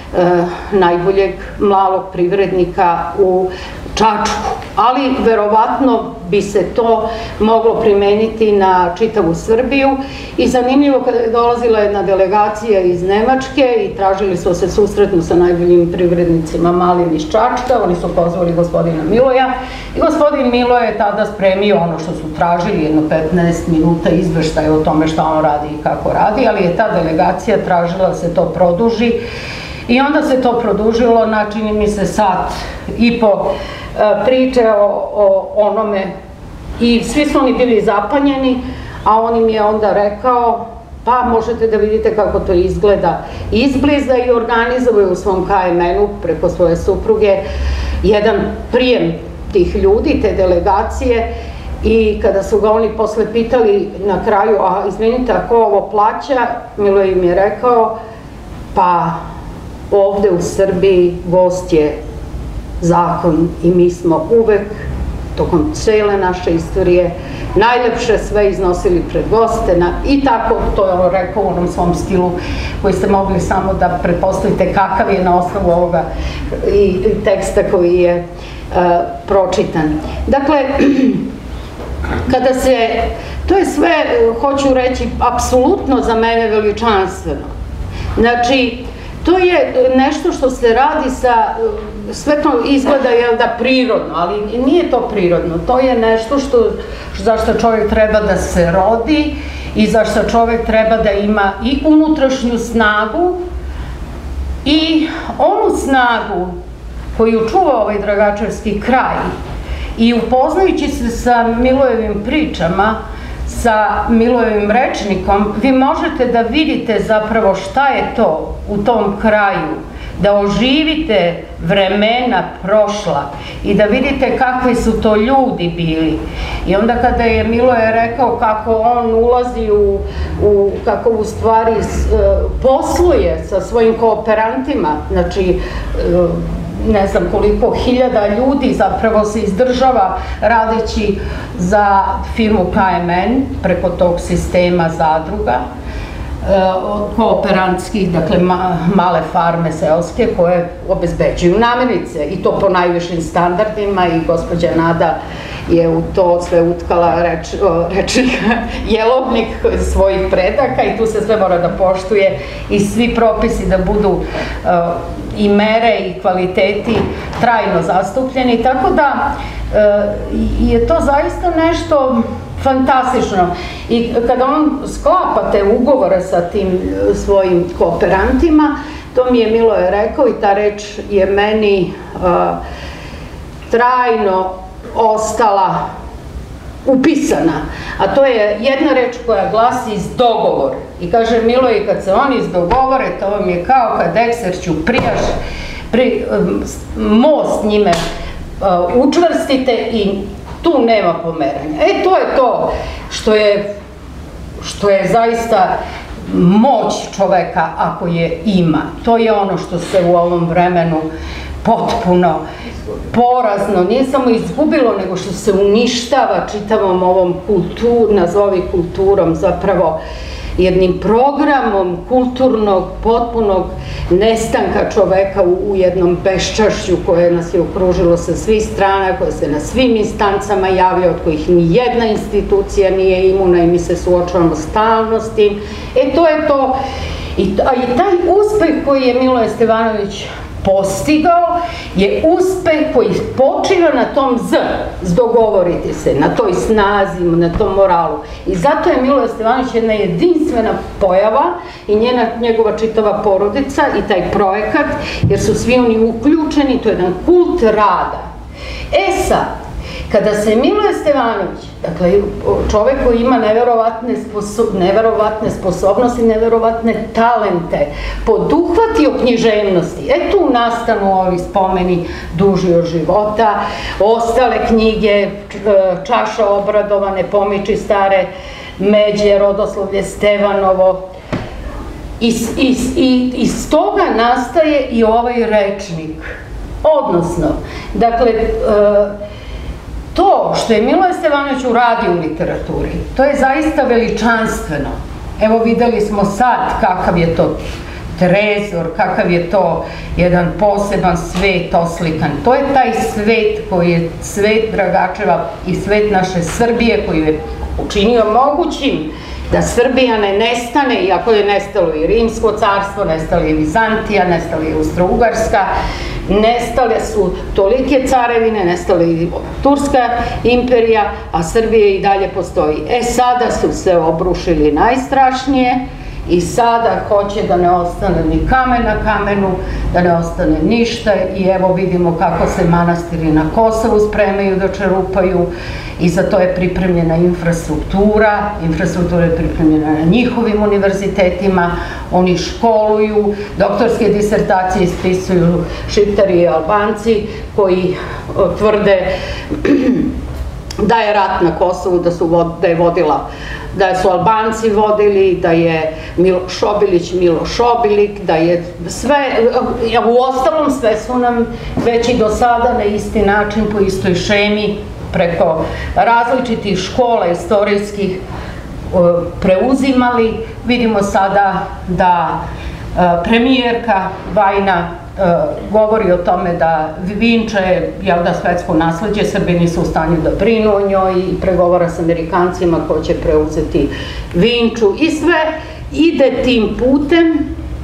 najboljeg mladog privrednika u Čačku, ali verovatno bi se to moglo primeniti na čitavu Srbiju i zanimljivo kada je dolazila jedna delegacija iz Nemačke i tražili su se susretnu sa najboljim privrednicima malim iz Čačka, oni su pozvali gospodina Miloja i gospodin Milo je tada spremio ono što su tražili, jedno petnaest minuta izveštaja o tome šta on radi i kako radi, ali je ta delegacija tražila da se to produži i onda se to produžilo na, čini mi se, sat i po priče o, o onome i svi su oni bili zapanjeni, a on im je onda rekao pa možete da vidite kako to izgleda izbliza i organizovaju u svom K M N-u preko svoje supruge jedan prijem tih ljudi, te delegacije i kada su ga oni posle pitali na kraju, a izvinite, a ko ovo plaća, Milo im je rekao pa ovde u Srbiji gost je zakon i mi smo uvek tokom cele naše istorije najlepše sve iznosili pred goste i tako, to je ono rekao u onom svom stilu koji ste mogli samo da pretpostavite kakav je na osnovu ovoga i teksta koji je pročitan. Dakle, kada se, to je sve, hoću reći, apsolutno za mene veličanstveno. Znači, to je nešto što se radi sa, sve to izgleda jel da prirodno, ali nije to prirodno, to je nešto što, za što čovjek treba da se rodi i za što čovjek treba da ima i unutrašnju snagu i onu snagu koju čuva ovaj Dragačevski kraj i upoznajući se sa Milojevim pričama, sa Milojevim rečnikom, vi možete da vidite zapravo šta je to u tom kraju, da oživite vremena prošla i da vidite kakvi su to ljudi bili. I onda kada je Miloje rekao kako on ulazi u, u kako u stvari posluje sa svojim kooperantima, znači ne znam koliko hiljada ljudi zapravo se izdržava radeći za firmu K M N preko tog sistema zadruga kooperantskih, dakle male farme seoske koje obezbeđuju namirnice i to po najvišim standardima i gospođa Nada je u to sve utkala rečnik jelovnik svojih predaka i tu se sve mora da poštuje i svi propisi da budu i mere i kvaliteti trajno zastupljeni, tako da je to zaista nešto fantastično i kada on sklapa te ugovore sa tim svojim kooperantima, to mi je Miloje rekao i ta reč je meni trajno ostala upisana, a to je jedna reč koja glasi izdogovor i kaže Miloje kad se oni izdogovore to vam je kao kad ekserću prijaš most njime učvrstite i tu nema pomeranja. E, to je to što je, što je zaista moć čoveka ako je ima. To je ono što se u ovom vremenu potpuno porazno, nije samo izgubilo, nego što se uništava čitavom ovom kultur, nazovi kulturom, zapravo jednim programom kulturnog, potpunog nestanka čoveka u jednom beščašću koje nas je okružilo sa svih strana, koje se na svim instancama javlja, od kojih ni jedna institucija nije imuna i mi se suočavamo stalno s tim. E, to je to. I taj uspeh koji je Miloje Stevanović postigao je uspeh koji počiva na tom Z, zdogovoriti se, na toj snazi, na tom moralu. I zato je Miloje Stevanović jedna jedinstvena pojava i njena, njegova čitava porodica i taj projekat, jer su svi oni uključeni, to je jedan kult rada. E sad, kada se Miloje Stevanović, dakle čovek koji ima neverovatne sposobnosti, neverovatne talente, poduhvatio književnosti, e tu nastanu ovi spomeni Duži od života, ostale knjige, Čaša obradovane, Pomiči stare Međe, Rodoslovlje Stevanovo. Iz toga nastaje i ovaj rečnik. Odnosno, dakle, to što je Miloje Stevanović uradio u literaturi, to je zaista veličanstveno. Evo videli smo sad kakav je to trezor, kakav je to jedan poseban svet oslikan. To je taj svet koji je svet Dragačeva i svet naše Srbije koji je učinio mogućim da Srbija ne nestane, iako je nestalo i Rimsko carstvo, nestala je Vizantija, nestala je Austro-Ugarska, nestale su tolike carevine, nestala je i Turska imperija, a Srbija i dalje postoji. E sada su se obrušili najstrašnije i sada hoće da ne ostane ni kamen na kamenu, da ne ostane ništa i evo vidimo kako se manastiri na Kosovu spremaju da čerupaju i za to je pripremljena infrastruktura, infrastruktura je pripremljena na njihovim univerzitetima, oni školuju, doktorske disertacije ispisuju Šiptari i Albanci koji tvrde da je rat na Kosovu, da, su, da je vodila da su Albanci vodili, da je Miloš Obilić Miloš Obilik, da je sve, u ostalom sve su nam već i do sada na isti način, po istoj šemi, preko različitih škola istorijskih preuzimali. Vidimo sada da premijerka Vajna govori o tome da Vinča je, jel da, svetsko nasleđe, Srbi nisu u stanju da brinu o njoj i pregovara s Amerikancima ko će preuzeti Vinču i sve ide tim putem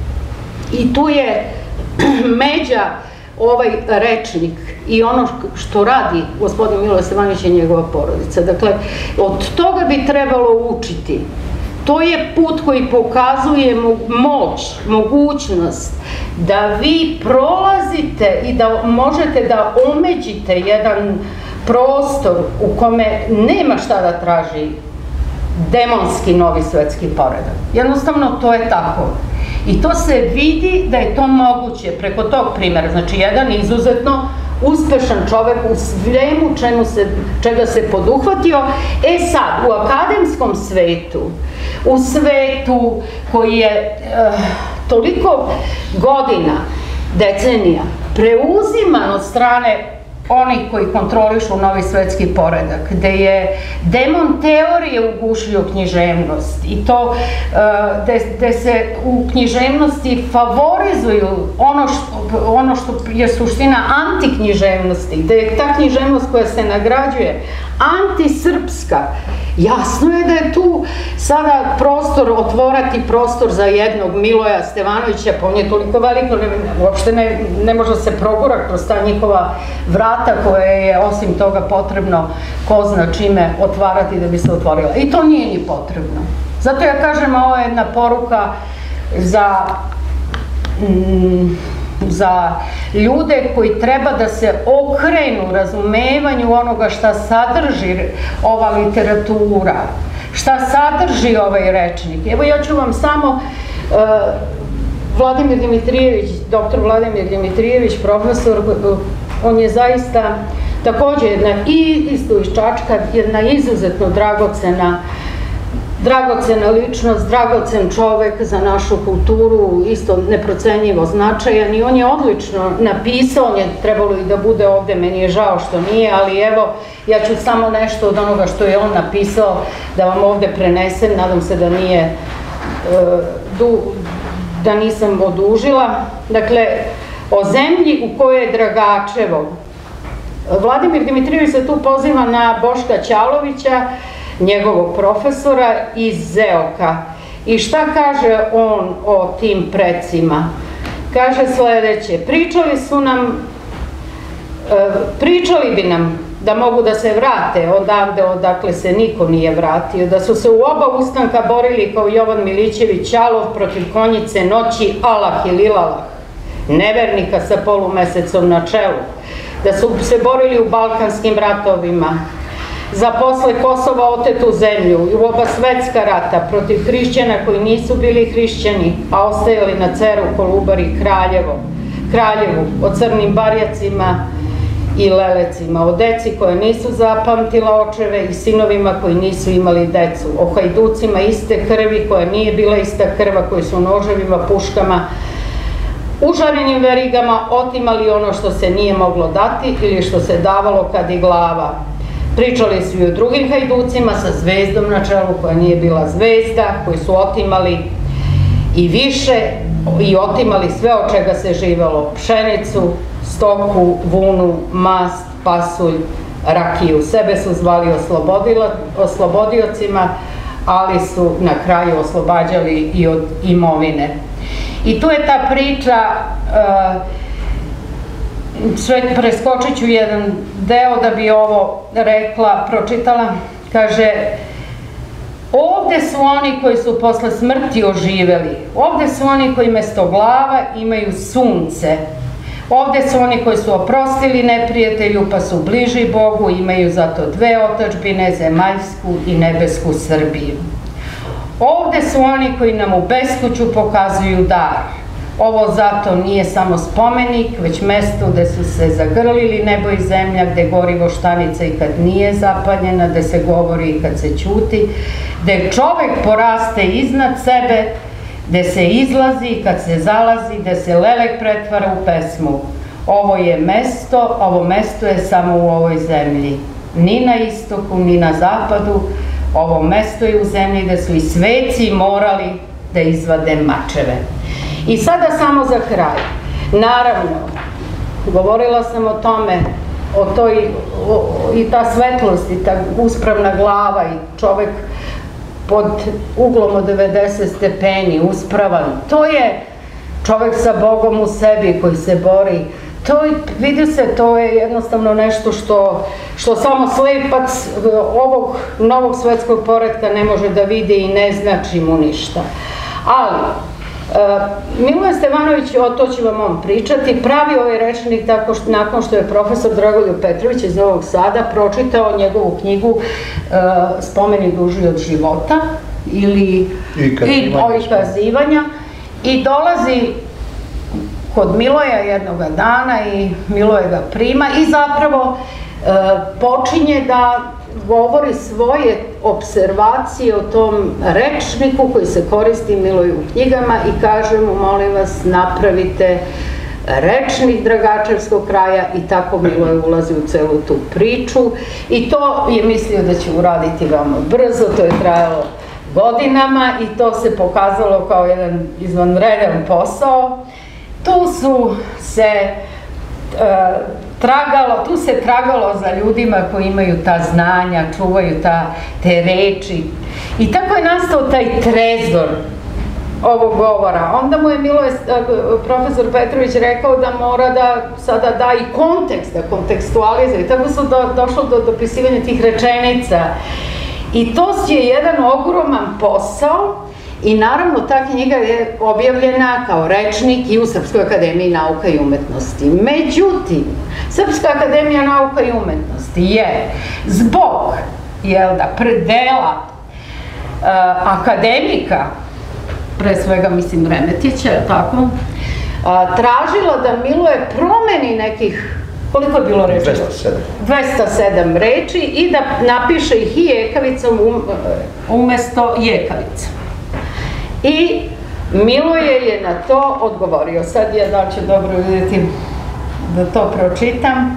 i tu je Međa ovaj rečnik i ono što radi gospodin Miloje Stevanović i njegova porodica. Dakle, od toga bi trebalo učiti. To je put koji pokazuje moć, mogućnost da vi prolazite i da možete da omeđite jedan prostor u kome nema šta da traži demonski novi svetski poredak. Jednostavno to je tako. I to se vidi da je to moguće preko tog primjera. Znači, jedan izuzetno uspešan čovek u svemu čemu se, čega se poduhvatio. E sad, u akademskom svetu, u svetu koji je uh, toliko godina, decenija, preuziman od strane onih koji kontrolišu novi svetski poredak, gde je demon teorije ugušio književnost i to gde se u književnosti favorizuju ono što, ono što je suština antiknjiževnosti, gde je ta književnost koja se nagrađuje antisrpska. Jasno je da je tu sada prostor, otvorati prostor za jednog Miloja Stevanovića, pa on je toliko veliko, uopšte ne, ne može se progura kroz ta njihova vrata koje je osim toga potrebno ko zna čime otvarati da bi se otvorila. I to nije ni potrebno. Zato ja kažem, ovo je jedna poruka za... Mm, za ljude koji treba da se okrenu razumevanju onoga šta sadrži ova literatura, šta sadrži ovaj rečnik. Evo ja ću vam samo, uh, Vladimir Dimitrijević, doktor Vladimir Dimitrijević, profesor, uh, on je zaista takođe jedna, i isto iz Čačka, jedna izuzetno dragocena dragocena ličnost, dragocen čovek za našu kulturu, isto neprocenjivo značajan i on je odlično napisao, on je trebalo i da bude ovde, meni je žao što nije, ali evo, ja ću samo nešto od onoga što je on napisao da vam ovde prenesem, nadam se da nije, da nisam odužila. Dakle, o zemlji u kojoj je Dragačevo. Vladimir Dimitrijević se tu poziva na Boška Ćalovića, njegovog profesora iz Zeoka. I šta kaže on o tim precima? Kaže sledeće, pričali su nam, pričali bi nam da mogu da se vrate odavde odakle se niko nije vratio, da su se u oba ustanka borili kao Jovan Milićević Ćalov protiv konjice noći Alah i Lilalah, nevernika sa polumesecom na čelu, da su se borili u balkanskim ratovima, za posle Kosova otetu zemlju i u oba svetska rata protiv hrišćana koji nisu bili hrišćani, a ostajali na Ceru, Kolubari, Kraljevo, Kraljevu, o crnim barjacima i lelecima, o deci koja nisu zapamtila očeve i sinovima koji nisu imali decu, o hajducima iste krvi koja nije bila ista krva, koji su noževima, puškama, užarenim verigama otimali ono što se nije moglo dati ili što se davalo kad i glava. Pričali su i o drugim hajducima sa zvezdom na čelu koja nije bila zvezda, koji su otimali i više i otimali sve od čega se živelo, pšenicu, stoku, vunu, mast, pasulj, rakiju. Sebe su zvali oslobodiocima, ali su na kraju oslobađali i od imovine. I tu je ta priča, preskočit ću jedan deo da bi ovo rekla, pročitala, kaže: ovde su oni koji su posle smrti oživeli, ovde su oni koji mesto glava imaju sunce, ovde su oni koji su oprostili neprijatelju pa su bliži Bogu, imaju zato dve otadžbine, zemaljsku i nebesku Srbiju. Ovde su oni koji nam u beskuću pokazuju dar. Ovo zato nije samo spomenik, već mesto gde su se zagrlili nebo i zemlja, gde gori voštanica i kad nije zapaljena, gde se govori i kad se ćuti, gde čovek poraste iznad sebe, gde se izlazi i kad se zalazi, gde se lelek pretvara u pesmu. Ovo je mesto, ovo mesto je samo u ovoj zemlji. Ni na istoku, ni na zapadu. Ovo mesto je u zemlji gde su i sveci morali da izvade mačeve. I sada samo za kraj. Naravno, govorila sam o tome, o toj, i ta svetlost, i ta uspravna glava, i čovek pod uglom od devedeset stepeni, uspravan. To je čovek sa Bogom u sebi koji se bori. To, vidi se, to je jednostavno nešto što, što samo slepac ovog novog svetskog poretka ne može da vidi i ne znači mu ništa. Ali, Miloje Stevanović, o to ću vam on pričati, pravi ovaj rečnik tako što, nakon što je profesor Dragoljub Petrović iz Novog Sada pročitao njegovu knjigu Spomenik duži od života ili i kazivanja i dolazi kod Miloja jednoga dana i Miloje ga prima i zapravo počinje da govori svoje observacije o tom rečniku koji se koristi Miloju u knjigama i kaže mu: molim vas, napravite rečnik Dragačevskog kraja, i tako Miloje ulazi u celu tu priču i to je mislio da će uraditi veoma brzo, to je trajalo godinama i to se pokazalo kao jedan izvanredan posao. Tu su se tragalo, tu se tragalo za ljudima koji imaju ta znanja, čuvaju ta, te reči. I tako je nastao taj trezor ovog govora. Onda mu je Miloje, profesor Petrović rekao da mora da sada da i kontekst, da kontekstualizuje. I tako su do, došlo do dopisivanja tih rečenica. I to je jedan ogroman posao. I naravno ta knjiga je objavljena kao rečnik i u Srpskoj akademiji nauka i umetnosti. Međutim, Srpska akademija nauka i umetnosti je zbog, jel da, predela uh, akademika, pre svega mislim Remetića, tako, uh, tražila da Miloje promeni nekih, koliko je bilo reči? dvesta sedam. dvesta sedam reči i da napiše ih i jekavicom um, umesto jekavica. I Miloje je na to odgovorio. Sad ja da ću dobro vidjeti da to pročitam.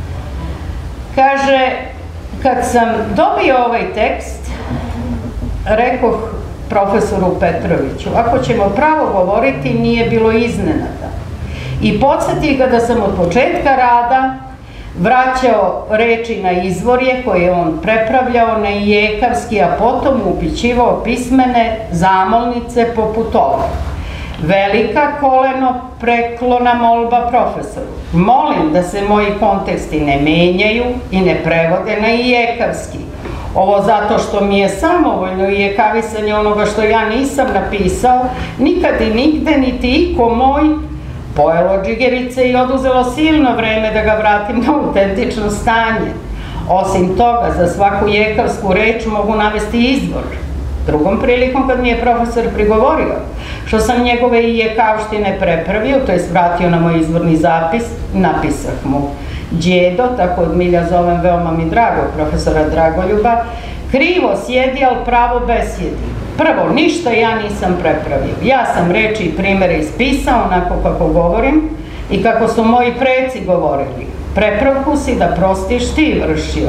Kaže, kad sam dobio ovaj tekst, rekoh profesoru Petroviću, ako ćemo pravo govoriti, nije bilo iznenada. I podsjetih ga da sam od početka rada vraćao reči na izvorje koje je on prepravljao na jekavski, a potom upićivao pismene zamolnice poput ove. Velika koleno preklona molba profesoru. Molim da se moji konteksti ne menjaju i ne prevode na jekavski. Ovo zato što mi je samovoljno jekavisanje onoga što ja nisam napisao, nikad i nigde, niti iko moj, pojelo džigerice i oduzelo silno vreme da ga vratim na autentično stanje. Osim toga, za svaku jekavsku reč mogu navesti izvor. Drugom prilikom, kad mi je profesor prigovorio što sam njegove i jekavštine prepravio, to je vratio na moj izvorni zapis, napisah mu: Đedo, tako od milja zovem veoma mi drago profesora Dragoljuba, krivo sjedi, ali pravo besjedi. Prvo, ništa ja nisam prepravio. Ja sam reči i primere ispisao onako kako govorim i kako su moji preci govorili. Prepravku si da prostiš ti vršio.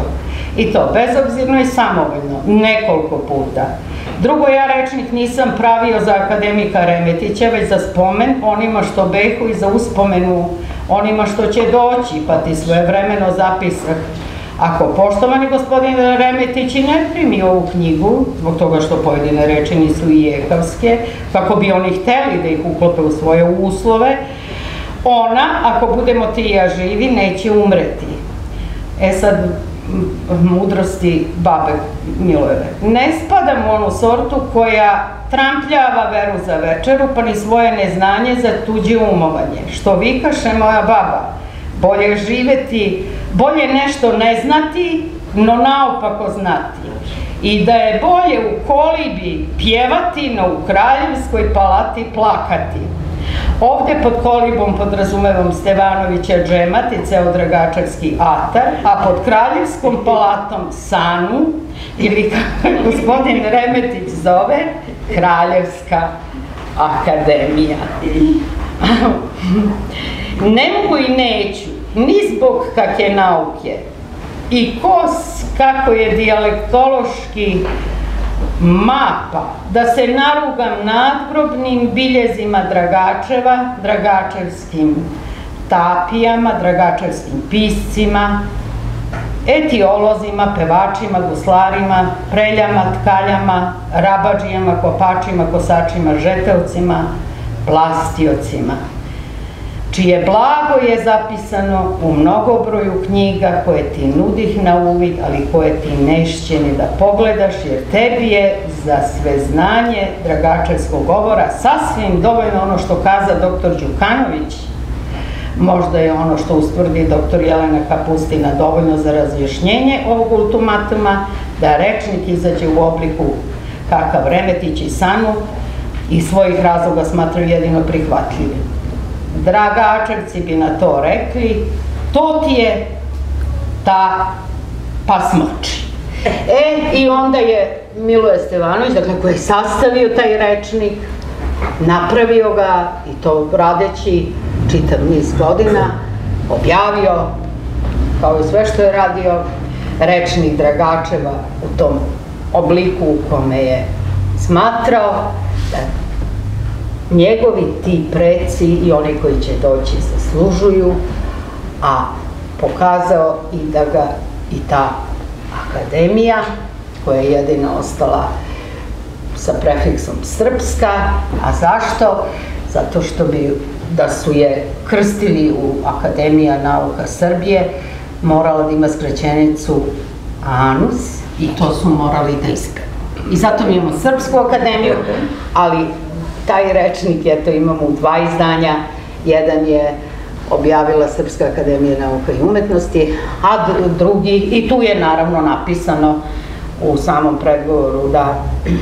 I to bezobzirno i samovoljno, nekoliko puta. Drugo, ja rečnik nisam pravio za akademika Remetića, već za spomen onima što behu i za uspomenu onima što će doći, pa ti svojevremeno zapisak. Ako poštovani gospodin Remetić i ne primi ovu knjigu, zbog toga što pojedine reči nisu i jekavske, kako bi oni hteli da ih uklope u svoje uslove, ona, ako budemo ti i ja živi, neće umreti. E sad, mudrosti babe Milojeve. Ne spadam u onu sortu koja trampljava veru za večeru, pa ni svoje neznanje za tuđe umovanje. Što vikaše moja baba, bolje živeti, bolje nešto ne znati, no naopako znati. I da je bolje u kolibi pjevati, no u kraljevskoj palati plakati. Ovde pod kolibom podrazumevam Stevanovića džemat i ceo dragačarski atar, a pod kraljevskom palatom sanu, ili kako gospodin Remetić zove, Kraljevska akademija. Ne mogu i neću, ni zbog kakve nauke, i kos kako je dijalektološki mapa, da se narugam nadgrobnim biljezima Dragačeva, dragačevskim tapijama, dragačevskim piscima, etiolozima, pevačima, guslarima, preljama, tkaljama, rabadžijama, kopačima, kosačima, žetelcima, plastiocima, čije blago je zapisano u mnogobroju knjiga koje ti nudih na uvid, ali koje ti nešće ni da pogledaš, jer tebi je za sve znanje dragačevskog govora sasvim dovoljno ono što kaza doktor Đukanović, možda je ono što ustvrdi doktor Jelena Kapustina dovoljno za razjašnjenje ovog ultimatuma, da rečnik izađe u obliku kakav Remetić i Sanu i svojih razloga smatraju jedino prihvatljivim. Dragačevci bi na to rekli, to ti je ta pasmači. E, i onda je Miloje Stevanović, dakle, koji je sastavio taj rečnik, napravio ga, i to radeći čitav niz godina, objavio, kao i sve što je radio, rečnik Dragačeva u tom obliku u kome je smatrao da njegovi ti preci i oni koji će doći zaslužuju, a pokazao i da ga i ta akademija, koja je jedina ostala sa prefiksom srpska, a zašto? Zato što bi, da su je krstili u Akademija nauka Srbije, morala da ima skraćenicu ANUS i to su morali da isprave. I zato mi imamo Srpsku akademiju, ali taj rečnik, eto, imamo u dva izdanja. Jedan je objavila Srpska akademija nauka i umetnosti, a drugi, i tu je naravno napisano u samom predgovoru da,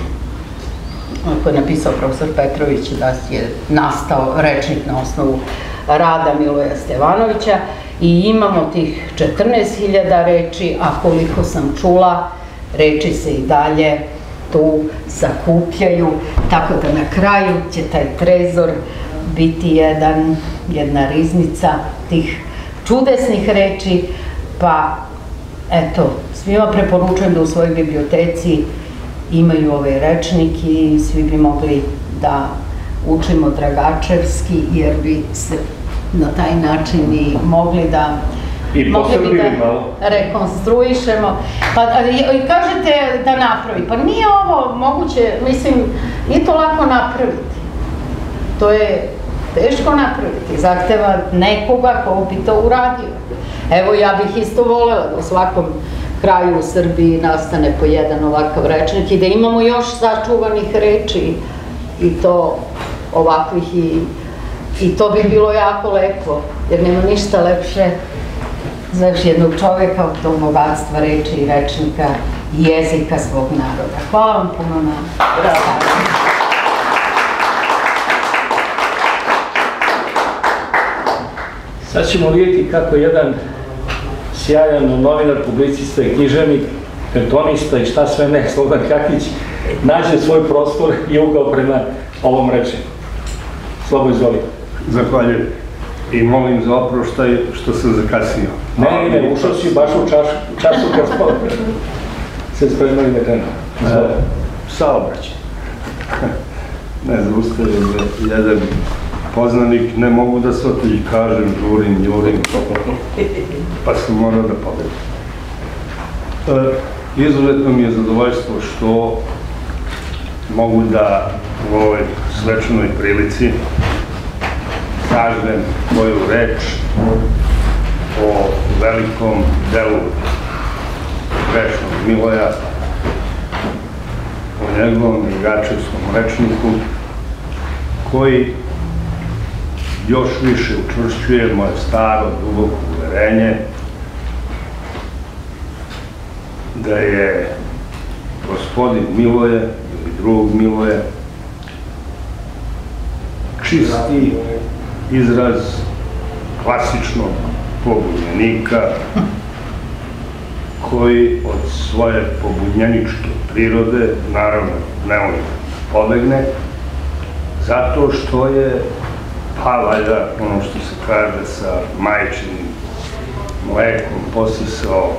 koji je napisao profesor Petrović, da je nastao rečnik na osnovu rada Miloja Stevanovića, i imamo tih četrnaest hiljada reči, a koliko sam čula, reči se i dalje tu sakupljaju, tako da na kraju će taj trezor biti jedan, jedna riznica tih čudesnih reči, pa eto, svima preporučujem da u svojoj biblioteci imaju ovaj rečnik i svi bi mogli da učimo dragačevski, jer bi se na taj način i mogli da I posrbili malo. Rekonstruišemo. Pa i kažete da napravi. Pa nije ovo moguće, mislim, nije to lako napraviti. To je teško napraviti. Zahteva nekoga ko bi to uradio. Evo, ja bih isto volela da u svakom kraju u Srbiji nastane po jedan ovakav rečnik i da imamo još sačuvanih reči i to ovakvih i, i to bi bilo jako lepo, jer nema ništa lepše za još jednog čoveka od tog bogatstva reči i rečnika i jezika svog naroda. Hvala vam puno na rastavljanju. Sad ćemo vidjeti kako jedan sjajan novinar, publicista i književnik, kartonista i šta sve ne, Slobodan Kakić, nađe svoj prostor i ugao prema ovom rečenju. Slobo, izvoli. Zahvaljujem i molim za oproštaj što sam zakasnio. Ne, ne, ušao si baš u času kad smo se spremali da krenu. Saobraćaj. Ne, zaustavio je jedan poznanik, ne mogu da se otići, kažem, žurim, jurim, pa sam morao da pobegam. Izuzetno mi je zadovoljstvo što mogu da u ovoj svečanoj prilici kažem moju reč o velikom delu grešnog Miloja, o njegovom Dragačevskom rečniku, koji još više učvršćuje moje staro, duboko uverenje da je gospodin Miloje ili drug Miloje čisti izraz klasičnog pobunjenika koji od svoje pobunjeničke prirode, naravno, ne može da pobegne, zato što je, pa valjda, ono što se kaže, sa majčinim mlekom posisao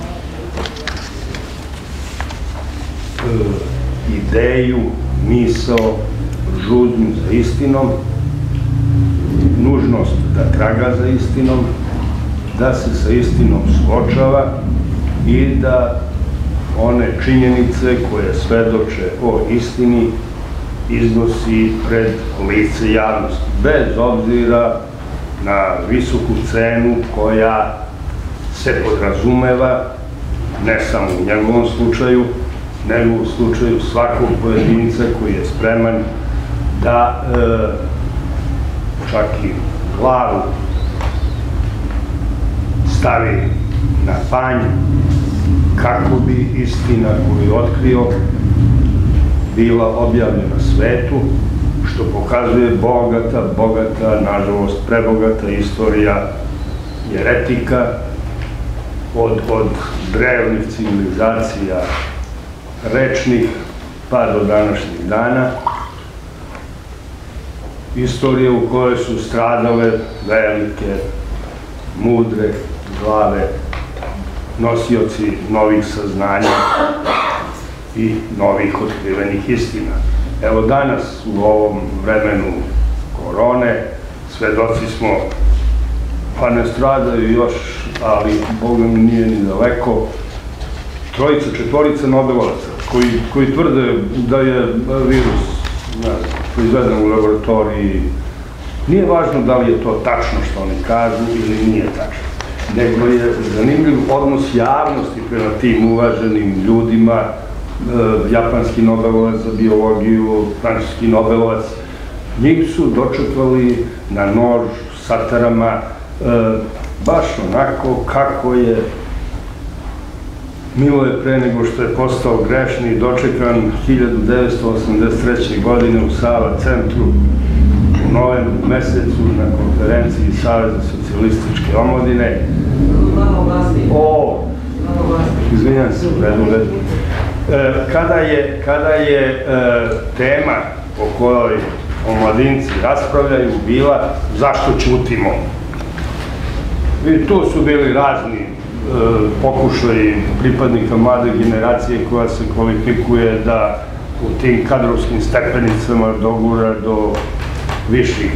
ideju, misao, žudnju za istinom, nužnost da traga za istinom, da se sa istinom suočava i da one činjenice koje svedoče o istini iznosi pred lice javnosti, bez obzira na visoku cenu koja se podrazumeva, ne samo u njegovom slučaju, nego u slučaju svakog pojedinca koji je spreman da čak i glavu stavi na panj kako bi istina koju je otkrio bila objavljena svetu, što pokazuje bogata, bogata, nažalost prebogata istorija jeretika od drevnih civilizacija rečnih pa do današnjih dana. Istorije u kojoj su stradale velike, mudre glave, nosioci novih saznanja i novih otkrivenih istina. Evo danas u ovom vremenu korone svedoci smo, pa ne stradaju još, ali Boga mi nije ni daleko, trojica, četvorica Nobelovaca koji tvrde da je virus proizveden u laboratoriji. Nije važno da li je to tačno što oni kažu ili nije tačno, nego je zanimljiv odnos javnosti prema tim uvaženim ljudima, japanski Nobelovac za biologiju, francuski Nobelovac. Njih su dočekali na nož satarama, baš onako kako je Miloje pre nego što je postao grešni dočekan hiljadu devetsto osamdeset treće. godine u Sava centru u novembru mesecu na konferenciji Saveza socijalističke omladine. O, izvinjam se, u redu, u redu. Kada je tema o kojoj omladinci raspravljaju bila zašto ćutimo. I tu su bili razni pokušaj pripadnika mlade generacije koja se kvalifikuje da u tim kadrovskim stepenicama dogura do viših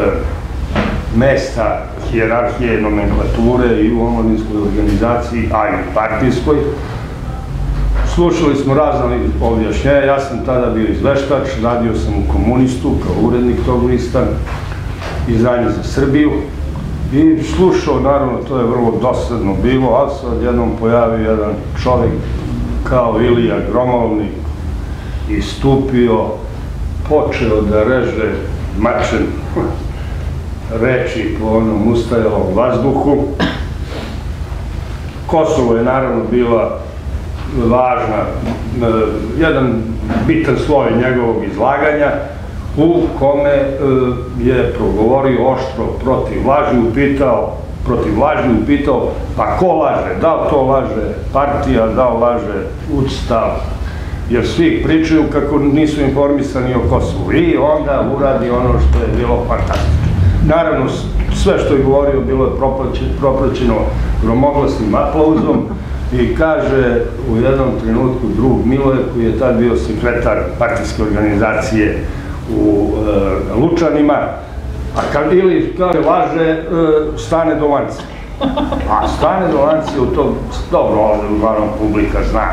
mesta hijerarhije, nomenklature i u omladinskoj organizaciji, a i u partijskoj. Slušali smo razna objašnjenja, ja sam tada bio izveštač, radio sam u Komunistu kao urednik tog lista, izdanje za Srbiju. I slušao, naravno, to je vrlo dosadno bilo, ali se odjednom pojavio jedan čovjek kao Ilija Gromovnik, istupio, počeo da reže mačem reči po onom ustajalom vazduhu. Kosovo je naravno bila važna, jedan bitan sloj njegovog izlaganja, u kome je progovorio oštro protiv laži, upitao, protiv laži upitao, pa ko laže, da li to laže partija, da li laže Ustav, jer svi pričaju kako nisu informisani o Kosovu i onda uradi ono što je bilo fantastično. naravno, sve što je govorio bilo je propraćeno gromoglasnim aplauzom i kaže u jednom trenutku drug Miloje, koji je tad bio sekretar partijske organizacije u Lučanima, a kad ili kaže laže, Stane Dolanci. A Stane Dolanci u to, dobro, ovdje uglavnom publika zna,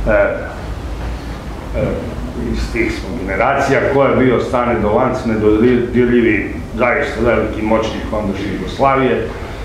iz tih smo generacija, ko je bio Stane Dolanci, nedodirljivi, zaista veliki moćnik ondašnje Jugoslavije.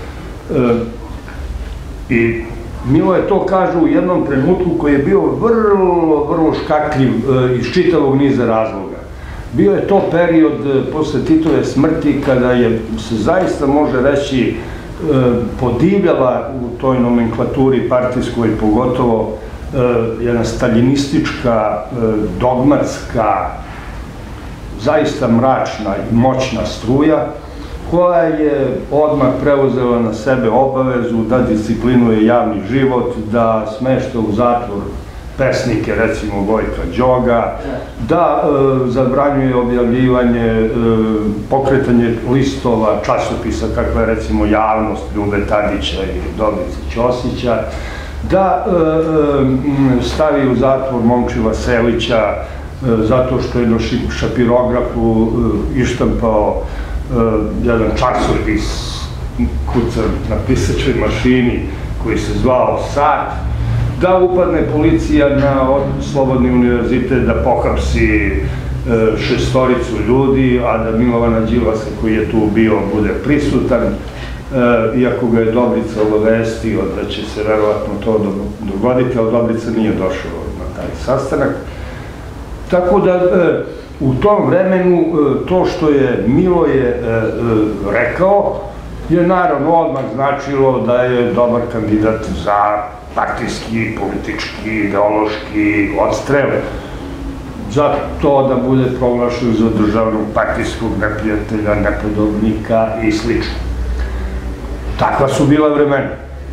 I Milo je to kaže u jednom trenutku koji je bio vrlo, vrlo škakljiv iz čitavog niza razloga. Bio je to period posle Titove smrti kada je se zaista može reći podivljala u toj nomenklaturi partijskoj, pogotovo jedna staljinistička, dogmatska, zaista mračna i moćna struja, koja je odmah preuzela na sebe obavezu da disciplinuje javni život, da smešta u zatvor pesnike, recimo Gojka Đoga, da zabranjuje objavljivanje, pokretanje listova, časopisa, kakva je recimo Javnost Ljube Tadića i Dobrice Ćosića, da stavi u zatvor Momčila Selića zato što je na šapirografu ištampao jedan časopis kucan na pisačoj mašini koji se zvao Sat, da upadne policija na Slobodni univerzitet, da pohapsi šestoricu ljudi, a da Milovana Đilasa koji je tu bio bude prisutan, iako ga je Dobrica obavestio da će se verovatno to dogoditi, ali Dobrica nije došao na taj sastanak. Tako da u tom vremenu to što je Miloje rekao je naravno odmah značilo da je dobar kandidat za partijski, politički, ideološki odstrel, za to da bude proglašen za državnog partijskog neprijatelja, nepodobnika i slično. Takva su bila vremena.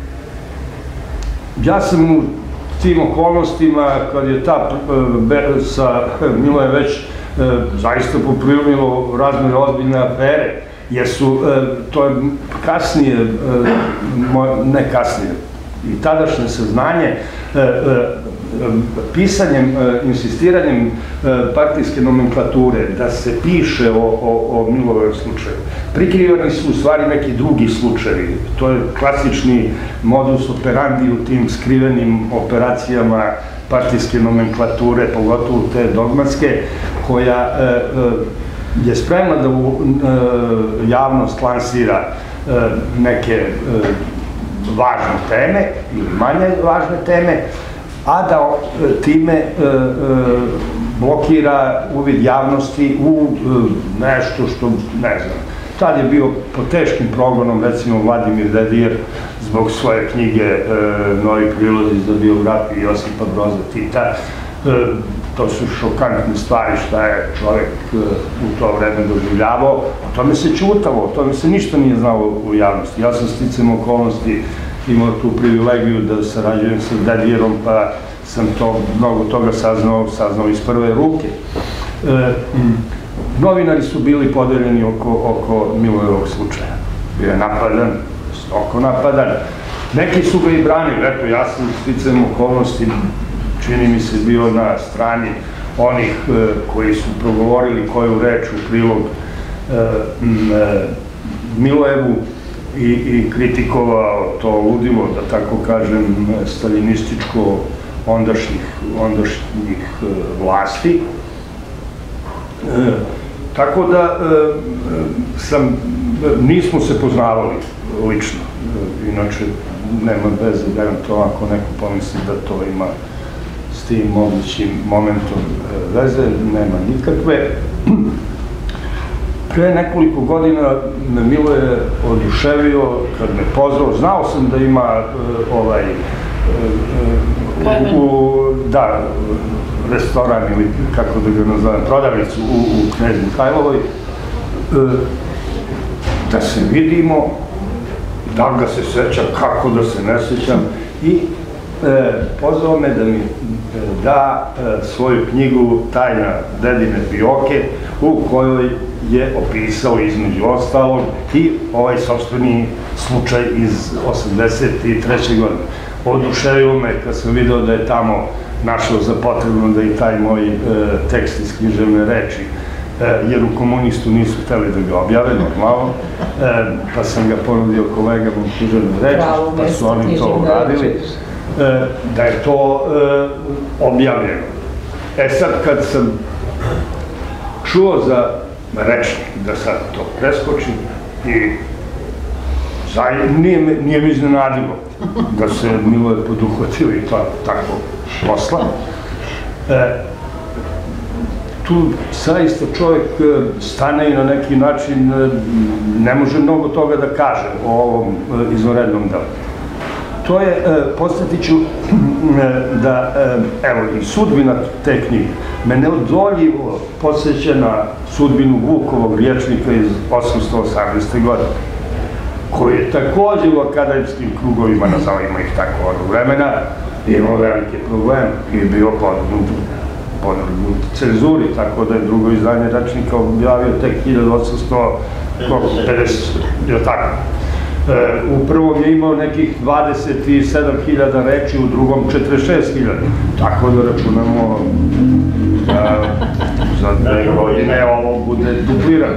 Ja sam u tim okolnostima, kad je ta sa Miloje već zaista poprimilo razne ozbiljne afere, jer su, to je kasnije, ne kasnije, i tadašnje saznanje, pisanjem, insistiranjem partijske nomenklature da se piše o Milovom slučaju. Prikrivani su u stvari neki drugi slučajevi. To je klasični modus operandi u tim skrivenim operacijama partijske nomenklature, pogotovo te dogmatske, koja je spremna da u javnost lansira neke važne teme ili manje važne teme, a da time blokira uvid javnosti u nešto što, ne znam, tad je bio pod teškim progonom, recimo Vladimir Dedijer, zbog svoje knjige Novi prilozi za biografiju Josipa Broza Tita. To su šokantne stvari šta je čovek u to vreme doživljavao. O tome se čutalo, o tome se ništa nije znalo u javnosti. Ja sam sticam okolnosti imao tu privilegiju da sarađujem sa Dedijerom, pa sam to, mnogo toga saznao, saznao iz prve ruke. Novinari su bili podeljeni oko Milojevog slučaja. Bio je napadan, stoko napadan. Neki su ga i branili, eto, ja sam sticam okolnosti, čini mi se bio na strani onih koji su progovorili koju reč u prilog Milojevu i kritikovao to ludilo, da tako kažem, staljinističko ondašnjih vlasti. Tako da nismo se poznavali lično, inače nema veze da vam to ako neko pomisli da to ima s tim mogućim momentom veze, nema nikakve. Pre nekoliko godina me Miloje oduševio kad me pozvao, znao sam da ima ovaj da, restoran ili kako da ga nazovem, prodavnicu u Knez Mihajlovoj, da se vidimo, da ga se seća, kako da se ne sećam, i pozvao me da mi da svoju knjigu Tajna dedine fioke, u kojoj je opisao između ostalog i ovaj sopstveni slučaj iz osamdeset treće godine. Oduševio me kad sam video da je tamo našao za potrebno da i taj moj tekst iz književne reči, jer u Komunistu nisu hteli da ga objave, normalno, pa sam ga ponudio kolegama u književne reči, pa su oni to uradili, da je to objavljeno. E sad, kad sam čuo za rečnik, da sad to preskočim, i nije mi iznenadilo da se Miloje poduhvatio i tako posla. Tu zaista čovjek stane i na neki način ne može mnogo toga da kaže o ovom izvanrednom delu. To je, podsjetit ću da, evo, i sudbina te knjige me neodoljivo podsjeća na sudbinu Vukovog rječnika iz osamsto osamnaeste. godine, koji je također u akademskim krugovima, nazovimo ih tako od vremena, imao velike probleme i je bio podvrgnut cenzuri, tako da je drugo izdanje rečnika objavio tek hiljadu osamsto pedesete. U prvom je imao nekih dvadeset sedam hiljada reči, u drugom četrdeset šest hiljada. Tako da računamo da za dve godine ovo bude duplirano.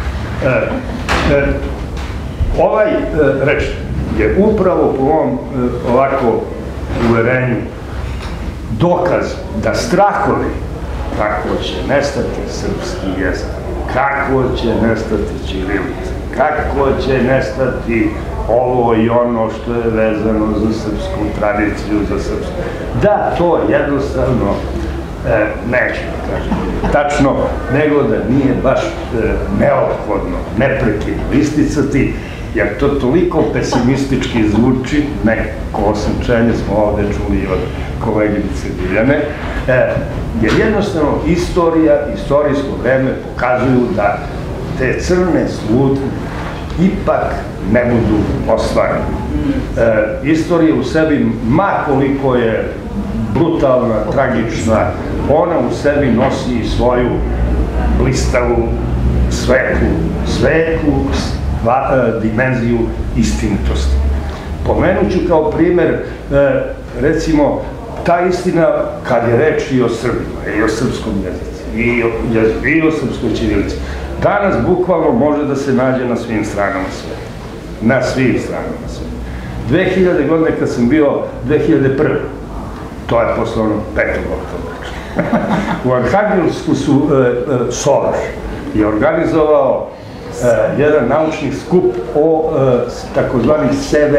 Ovaj rečnik je upravo po ovom ovako uverenju dokaz da strahovi kako će nestati srpski jezik, kako će nestati ćirilica, kako će nestati ovo i ono što je vezano za srpsku tradiciju, za srpsku. Da, to jednostavno neću da kažem tačno, nego da nije baš neophodno neprekidno isticati, jer to toliko pesimistički zvuči, neko osamčenje smo ovde čuli od koleginice Biljane, jer jednostavno istorija, istorijsko vreme pokazuju da te crne slutnje ipak ne budu ostvarene. Istorija u sebi, ma koliko je brutalna, tragična, ona u sebi nosi i svoju blistavu, svetlu, svetlu dimenziju istinitosti. Pomenut ću kao primer, recimo, ta istina kad je reč i o Srbima, i o srpskom jeziku, i o srpskoj ćirilici, danas bukvalno može da se nađe na svim stranama sveta. Na svim stranama sveta. dve hiljade godine kad sam bio, dve hiljade prve. To je posle onog petog oktobra. U Arhangelsku su Solaš je organizovao jedan naučni skup o takozvanih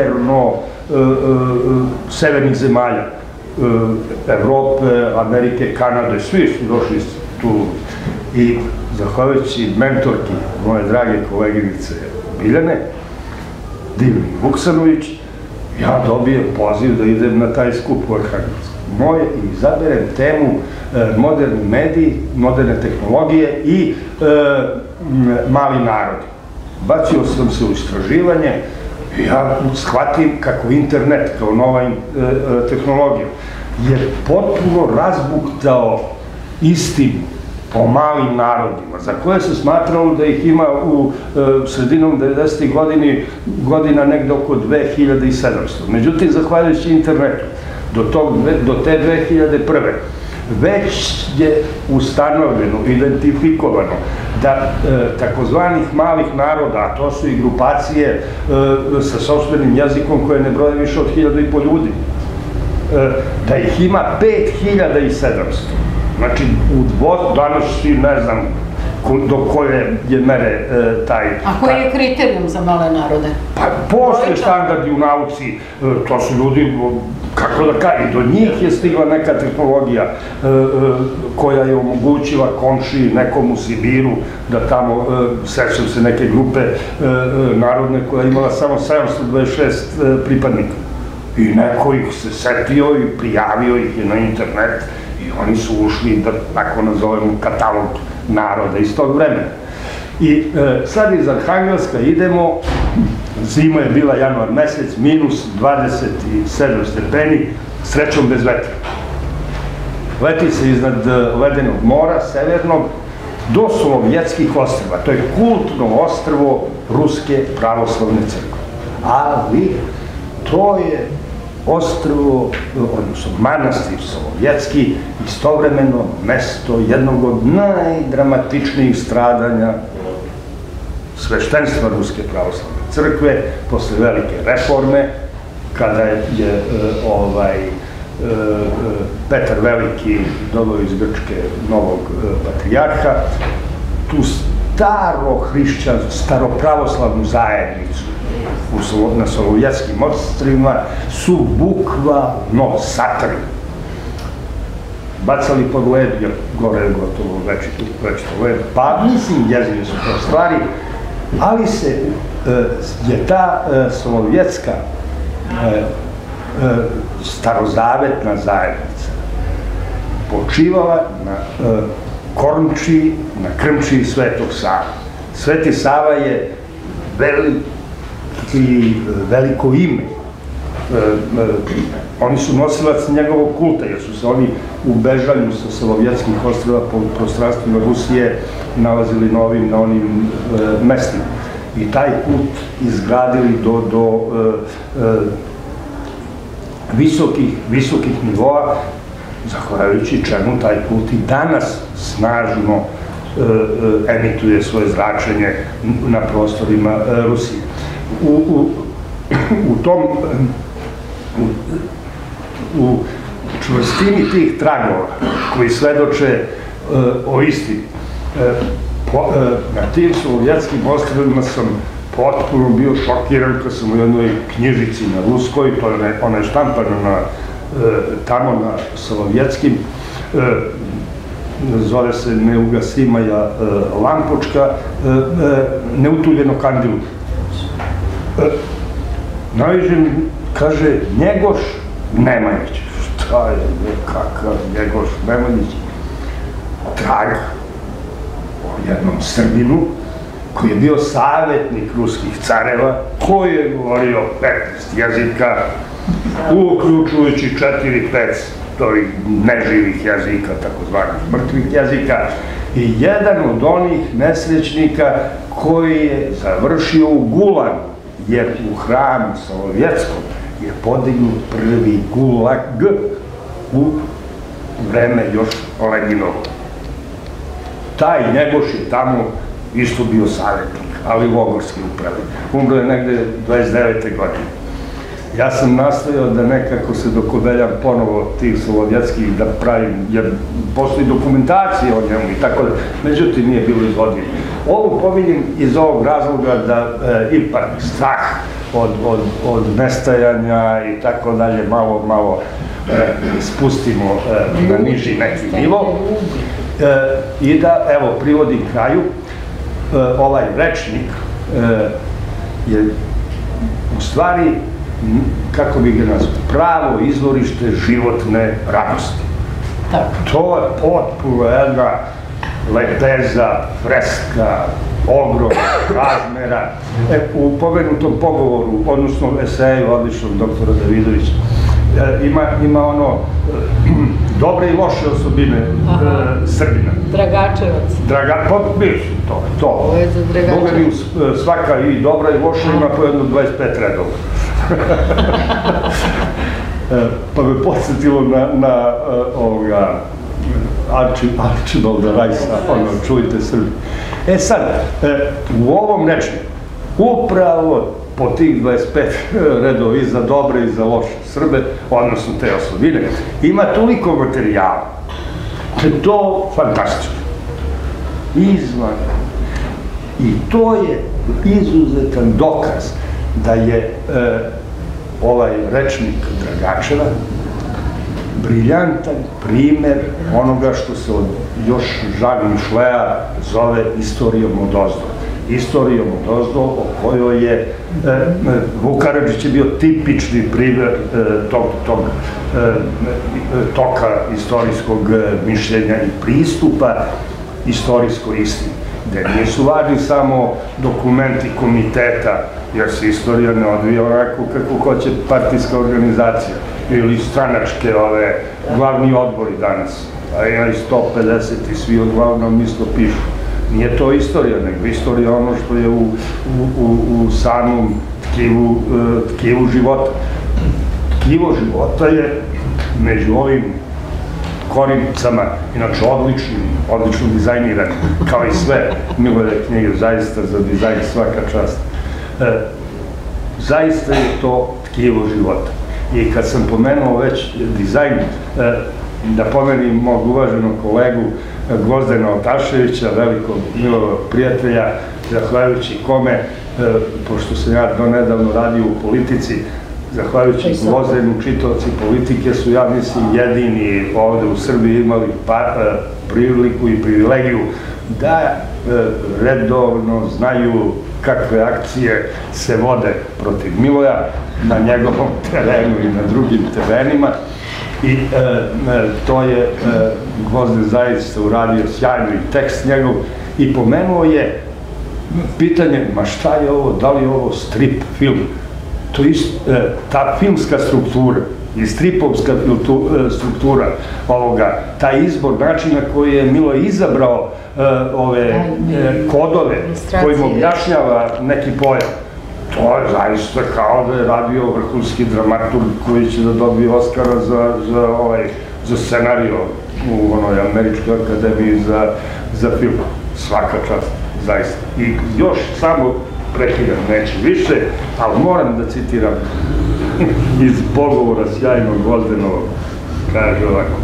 severnih zemalja, Evrope, Amerike, Kanade, svi su došli tu i zahvaljujući mentorki moje drage koleginice Biljane, Divni Vuksanović, ja dobijem poziv da idem na taj skup u Arhangelsku. Moje i izaberem temu moderni mediji, moderne tehnologije i mali narodi. Bacio sam se u istraživanje i ja shvatim kako internet, kao nova tehnologija, je potpuno razbuktao istinu o malim narodima, za koje se smatralo da ih ima u sredinom devedesetih godina negde oko dve hiljade sedamsto. Međutim, zahvaljujući internetu, do te dve hiljade prve već je ustanovljeno, identifikovano da takozvanih malih naroda, a to su i grupacije sa sopstvenim jezikom koje ne broje više od hiljadu i po ljudi, da ih ima pet hiljada sedamsto. Znači, danas svi ne znam do koje je mere taj... A koji je kriterijum za male narode? Pa postoje standardi u nauci, to su ljudi, kako da kažem, i do njih je stigla neka tehnologija koja je omogućila komšiji nekom u Sibiru da tamo, sećam se neke grupe narodne koja je imala samo sedamsto dvadeset šest pripadnika. I neko ih se setio i prijavio ih je na internet i oni su ušli, da tako nazovemo, katalog naroda iz tog vremena. I sad iz Arhangelska idemo, zima je bila januar mesec, minus dvadeset sedam stepeni, srećom bez vetra. Leti se iznad ledenog mora, severnog, do Solovjetskih ostrva. To je kultno ostrvo Ruske pravoslavne crkve. Ali to je ostrvo, odnosno manastir Solovjetski, istovremeno mesto jednog od najdramatičnijih stradanja sveštenstva Ruske pravoslavne crkve posle velike reforme, kada je Petar Veliki doveo iz Grčke novog patrijarha, tu starohrišćansku, staropravoslavnu zajednicu na Solovjetskim ostrvima su bukvalno satrli. Bacali pod led, jer gore je gotovo večito led, pa mislim jezine su to stvari, ali se je ta Solovjetska starozavetna zajednica počivala na kormči, na krmči Svetog Save. Sveti Sava je veliko ime. Oni su nosilac njegovog kulta, jer su se oni u bežanju sa Solovjetskih ostrva po prostranstvima Rusije nalazili na ovim, na onim mestima. I taj kult izgradili do visokih nivoa, zahvaljujući čemu taj kult i danas snažno emituje svoje zračenje na prostorima Rusije. U tom, u čvrstini tih tragova koji svedoče o istini, na tim Solovjetskim ostrvima sam potpuno bio šokiran kad sam u jednoj knjižici na ruskoj, ona je štampana tamo na Solovjetskim, zove se Neugasimaja lampočka, neutuljeno kandilu. Naiđem, kaže, Njegoš Nemanjić. Šta je, kakav Njegoš Nemanjić? Trag o jednom Srbinu koji je bio savjetnik ruskih careva, koji je govorio petnaest jezika, uključujući četiri pet neživih jezika, takozvanih mrtvih jezika, i jedan od onih nesrećnika koji je završio u Gulagu, jer u hramu Solovjetskom je podignut prvi Gulag u vreme još Lenjinovo. Taj Njegoš je tamo isto bio savjetnik, ali u Ogorskoj upravi. Umro je negde dvadeset devete godine. Ja sam nastojao da nekako se dokobeljam ponovo tih Solovjetskih, da pravim, jer postoji dokumentacija o njemu i tako da, međutim nije bilo izvodljivo. Ovo pominjem iz ovog razloga da ipak strah od nestajanja i tako dalje malo, malo spustimo na niži neki nivo i da, evo, privodim kraju. Ovaj rečnik je u stvari, kako bih ga nazvao, pravo izvorište životne radosti. To je potpuno jedna lepeza, freska, ogromna razmera. U pomenutom pogovoru, odnosno eseju odličnog doktora Davidovića, ima ono dobre i loše osobine Srbina. Dragačevac. Dragačevac, to je to. Ovo je za Dragačevac. Svaka i dobra i loša ima po jedno dvadeset pet redova. Pa me podsjetilo na ovoga Arčibalda Rajsa, ono, čujte Srbi. E sad, u ovom rečniku, upravo po tih dvadeset pet redova i za dobre i za loše Srbe, odnosno te osobine, ima toliko materijala. To je fantastično. Izvan. I to je izuzetan dokaz da je ovaj rečnik Dragačeva briljantan primer onoga što se od još Žagin Šlea zove istorijom odozdo. Istorijom odozdo o kojoj je Vuk Karadžić je bio tipični primer tog toka istorijskog mišljenja i pristupa istorijskoj istini, gde nisu važni samo dokumenti komiteta, jer se istorija ne odvija onako kako hoće partijska organizacija ili stranačke glavni odbori danas, a ima i sto pedeset i svi uglavnom isto pišu. nije to istorija, nego istorija ono što je u samom tkivu života. Tkivo života je među ovim korinicama, inače odlični, odlično dizajnirani, kao i sve Milove knjige, zaista za dizajn svaka čast. Zaista je to tkivo života. I kad sam pomenuo već dizajn, da pomenim mog uvaženog kolegu Gvozdena Otaševića, velikog Milovog prijatelja, zahvaljujući kome, pošto sam ja donedavno radio u politici, zahvaljujući Gvozdenu, čitaoci politike su, ja mislim, jedini ovde u Srbiji imali priliku i privilegiju da redovno znaju kakve akcije se vode protiv Miloja na njegovom terenu i na drugim terenima. I to je Gvozden zaista uradio sjajno i tekst njegov i pomenuo je pitanje, ma šta je ovo, da li je ovo strip film? Ta filmska struktura i stripovska struktura ovoga, taj izbor načina koji je Milo izabrao ove kodove kojim objašnjava neki pojam, to je zaista kao da je radio vrhunski dramaturg koji će da dobije Oskara za scenario u onoj Američkoj akademiji za film. Svaka čast, zaista. I još samo prekidam, neću više, ali moram da citiram iz pogovora sjajnog Gvozdenovog. Kaže ovako,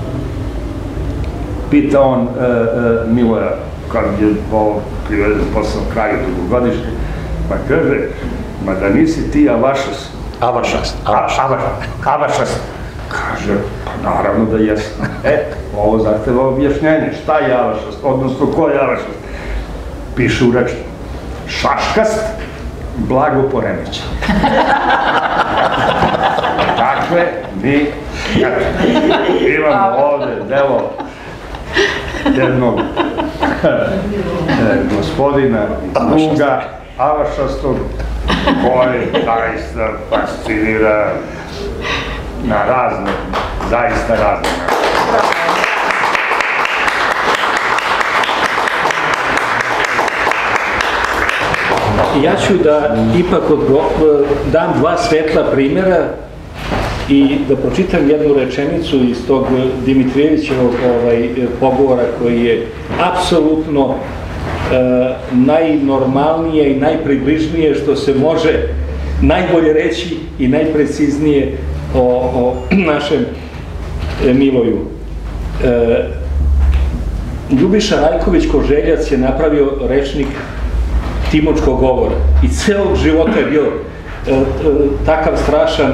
pita on Miloja, kad je ovo priveden posao kraju dugogodišnje, pa kaže, ma da nisi ti Avašas. Avašas. Avašas. Kaže, pa naravno da jesam. E, ovo zahteva objašnjenje. Šta je Avašas? Odnosno, ko je Avašas? Piše u rečniku. Šaškast, blago poremećen. Dakle, mi imamo ovde delo jednog gospodina i druga, Avašastog, koji zaista fascinira na razne, zaista razne. Ja ću da ipak dam dva svetla primjera i da pročitam jednu rečenicu iz tog Dimitrijevićevog pogovora koji je apsolutno najnormalnije i najpribližnije što se može najbolje reći i najpreciznije o našem Miloju. Ljubiša Rajković-Koželjac je napravio rečnik Timočkog govora i celog života je bio takav strašan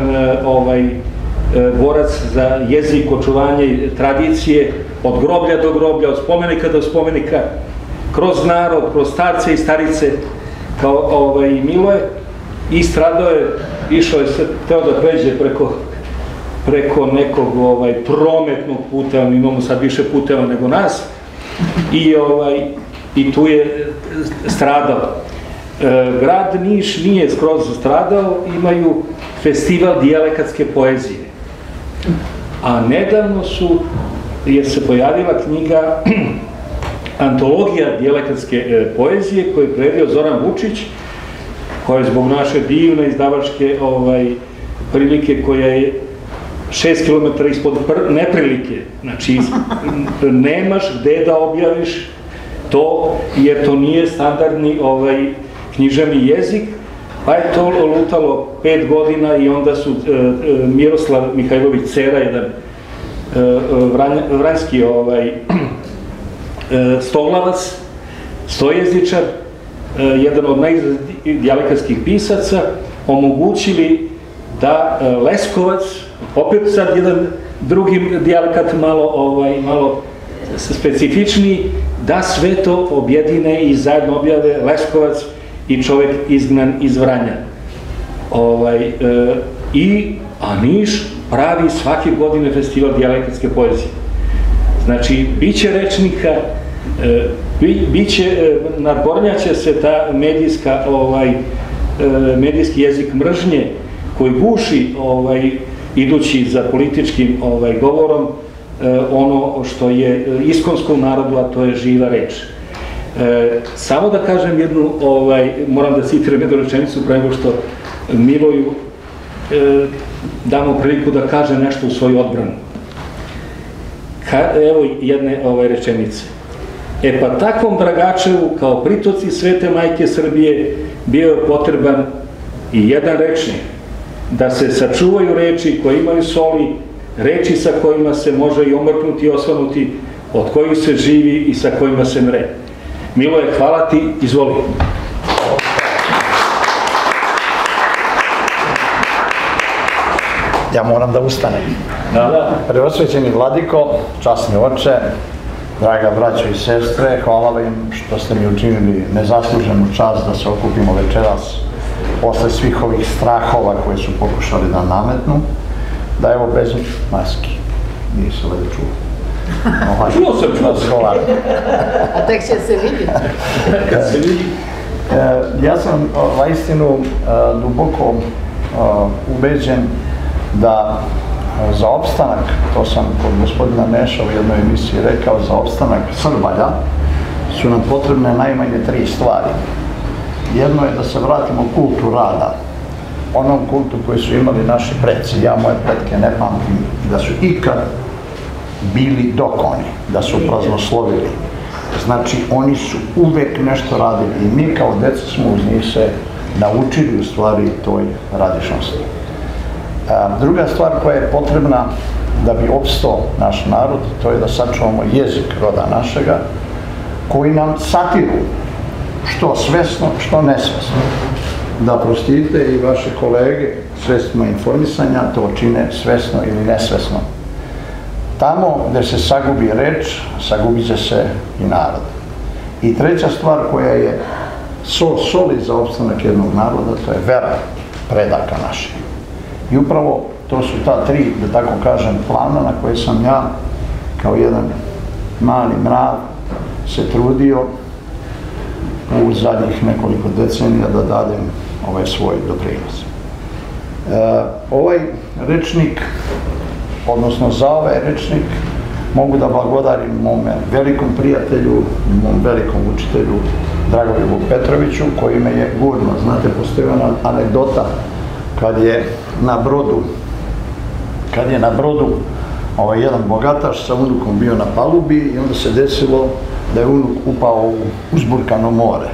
borac za jezik, očuvanje tradicije, od groblja do groblja, od spomenika do spomenika, kroz narod, kroz starce i starice, kao i Miloje, i stradao je, išao je, teo da pređe preko nekog prometnog puta, imamo sad više puteva nego nas, i tu je stradao. Grad Niš nije skroz stradao, imaju festival dijalekatske poezije. A nedavno su, je se pojavila knjiga Antologija dijalekatske poezije koju je preredio Zoran Vučić, koja je zbog naše divne izdavačke prilike, koja je šest kilometara ispod neprilike. Znači, nemaš gde da objaviš to, jer to nije standardni književni jezik, pa je to lutalo pet godina i onda su Miroslav Mihajlović Cera, jedan vranjski stoglavac, stojezičar, jedan od najizrazitijih dijalekatskih pisaca, omogućili da Leskovac, opet sad jedan drugi dijalekat malo specifičniji, da sve to objedine i zajedno objave Leskovac i Čovek izgnan iz Vranja. A Niš pravi svake godine festival dijalekatske poezije. Znači, bit će rečnika, nadgornjaće se ta medijski jezik mržnje koji guši idući za političkim govorom ono što je iskonskom narodu, a to je živa reč. E, samo da kažem jednu, ovaj, moram da citiram jednu rečenicu pre nego što Miloju e, damo priliku da kaže nešto u svoju odbranu. Ka, evo jedne ovaj, rečenice. E pa takvom Dragačevu kao pritoci Svete Majke Srbije bio je potreban i jedan rečnik, da se sačuvaju reči koje imaju soli, reči sa kojima se može i omrknuti i osvanuti, od kojih se živi i sa kojima se mre. Miloje, hvala ti, izvoli. Ja moram da ustanem. Da, da. Preosvećeni vladiko, časni oče, draga braćo i sestre, hvala im što ste mi učinili nezasluženu čast da se okupimo večeras posle svih ovih strahova koje su pokušali da nametnu, da evo bez maski, nije se ovdje čuo. Čuo sam, čuo sam. A tek će se vidjeti. Kad se vidi. Ja sam na istinu duboko ubeđen da za opstanak, to sam kod gospodina Neša u jednoj emisiji rekao, za opstanak Srbalja su nam potrebne najmanje tri stvari. Jedno je da se vratimo kultu rada, onom kultu koji su imali naši preci. Ja moje pretke ne pamtim da su ikad bili dokoni, da su praznoslovili. Znači, oni su uvek nešto radili i mi kao deca smo uz njih se naučili u stvari toj radišnosti. Druga stvar koja je potrebna da bi opstao naš narod, to je da sačuvamo jezik roda našega, koji nam satiru, što svesno, što nesvesno. Da prostite i vaše kolege sredstvima informisanja to čine svesno ili nesvesno. Tamo gde se sagubi reč, sagubit će se i narod. I treća stvar koja je sol soli za opstanak jednog naroda, to je vera predaka naših. I upravo to su ta tri, da tako kažem, plana na koje sam ja kao jedan mali mrav se trudio u zadnjih nekoliko decenija da dadem ovaj svoj doprinos. E, ovaj rečnik, odnosno za ovaj rečnik, mogu da blagodarim mome velikom prijatelju, mom velikom učitelju Dragoljubu Petroviću, koji me je gurno, znate, postoji ona anegdota kad je na brodu, kad je na brodu ovaj jedan bogataš sa unukom bio na palubi i onda se desilo da je unuk upao u uzburkano more.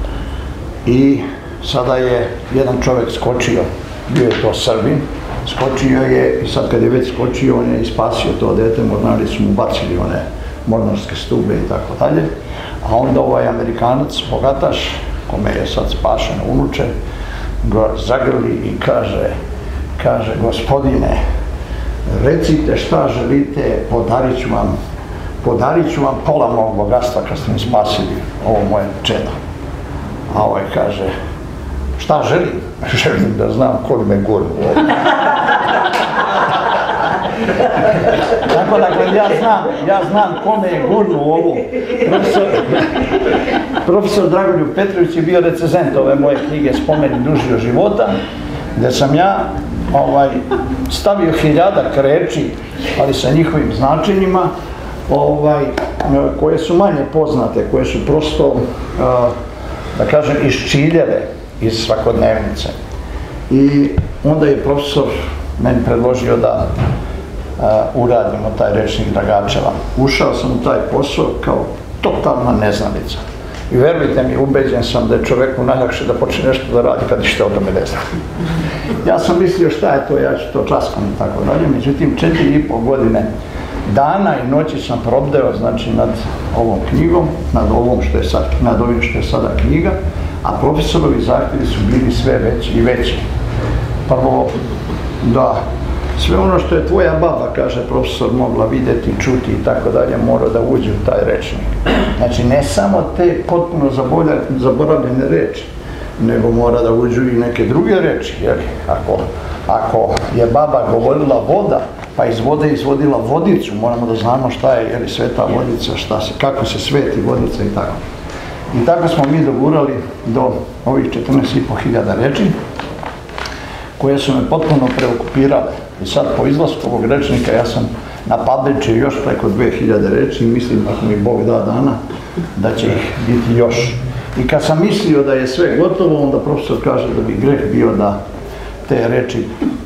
I sada je jedan čovjek skočio, bio je to Srbin, skočio je i sad kad je već skočio, on je ispasio to dete, mornari su mu bacili one mornarske stube i tako dalje. A onda ovaj Amerikanac, bogataš, kome je sad spašeno unuče, ga zagrli i kaže, kaže, gospodine, recite šta želite, podarit ću vam, podarit ću vam pola mog bogatstva kad ste mi spasili ovo moje čedo. A ovaj kaže, šta želim? Želim da znam ko me gurnu ovdje. Tako dakle, ja znam, ja znam kome je gurnu ovu. Profesor, profesor Dragoljub Petrović je bio recenzent ove moje knjige Spomeni dužio života, gde sam ja ovaj, stavio hiljadak reči, ali sa njihovim značenjima, ovaj, koje su manje poznate, koje su prosto, da kažem, iščiljeve iz svakodnevnice. I onda je profesor meni predložio da uh, uradimo taj rečnik Dragačeva. Ušao sam u taj posao kao totalna neznanica. I verujte mi, ubeđen sam da je čoveku najlakše da počne nešto da radi kad ništa o tome ne zna. Ja sam mislio šta je to, ja ću to časkam i tako dalje. Međutim, četiri i pol godine dana i noći sam probdeo, znači, nad ovom knjigom, nad ovom što je sad, nad ovim što je sada knjiga, a profesorovi zahtjevi su bili sve veći i veći. Prvo, da sve ono što je tvoja baba, kaže profesor, mogla vidjeti, čuti i tako dalje, mora da uđe u taj rečnik. Znači, ne samo te potpuno zaboravljene reči, nego mora da uđu i neke druge reči, jer ako, ako je baba govorila voda, pa iz vode izvodila vodicu, moramo da znamo šta je, jeli, sveta vodica, šta se, kako se sveti vodica i tako. I tako smo mi dogurali do ovih četrnaest i po hiljada reči, koje su me potpuno preokupirale. I sad po izlasku ovog rečnika ja sam na Padreći još preko dve hiljade reči i mislim, ako mi Bog da dana, da će ih biti još. I kad sam mislio da je sve gotovo, onda profesor kaže da bi greh bio da te reči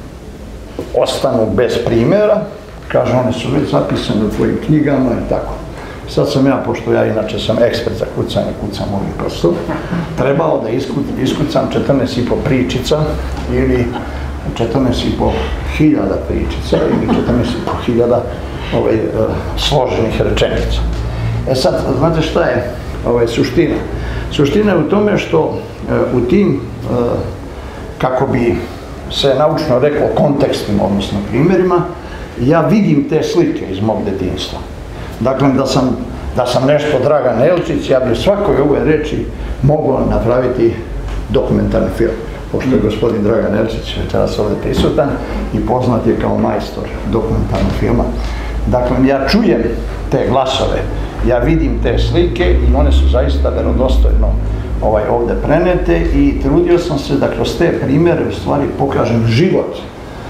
ostanu bez primjera. Kaže, one su već zapisane u tvojim knjigama i tako. Sad sam ja, pošto ja inače sam ekspert za kucanje, kucam ovih prostor, trebao da iskucam četrnaest i po pričica ili četrnaest i po hiljada pričica ili četrnaest i po hiljada ovaj, uh, složenih rečenica. E sad, znate šta je ovaj, suština? Suština je u tome što uh, u tim, uh, kako bi se naučno reklo, kontekstima, odnosno primjerima, ja vidim te slike iz mog detinjstva. Dakle, da sam, da sam nešto Dragan Elčić, ja bi u svakoj ovoj reči mogao napraviti dokumentarni film. Pošto je gospodin Dragan Elčić večeras ovdje prisutan i poznat je kao majstor dokumentarnog filma. Dakle, ja čujem te glasove, ja vidim te slike i one su zaista verodostojno ovaj, ovdje prenete i trudio sam se da kroz te primjere u stvari pokažem život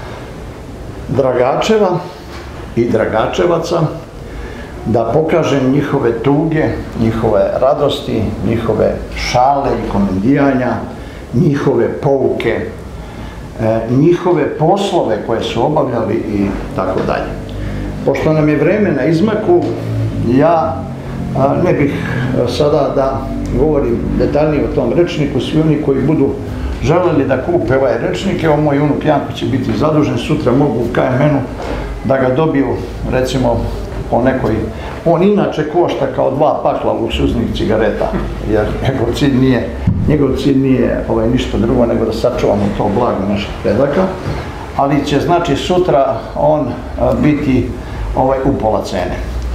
Dragačeva i Dragačevaca, da pokažem njihove tuge, njihove radosti, njihove šale i komedijanja, njihove pouke, e, njihove poslove koje su obavljali i tako dalje. Pošto nam je vreme na izmaku, ja a, ne bih sada da govorim detaljnije o tom rečniku. Svi oni koji budu želeli da kupe ovaj rečnik, evo moj unuk Janko će biti zadužen, sutra mogu u K M N-u da ga dobiju recimo po nekoj, on inače košta kao dva pakla luksuznih cigareta, jer njegov cilj nije, njegov cilj nije ovaj, ništa drugo nego da sačuvamo to blago naših predaka, ali će znači sutra on a, biti ovaj, u pola cene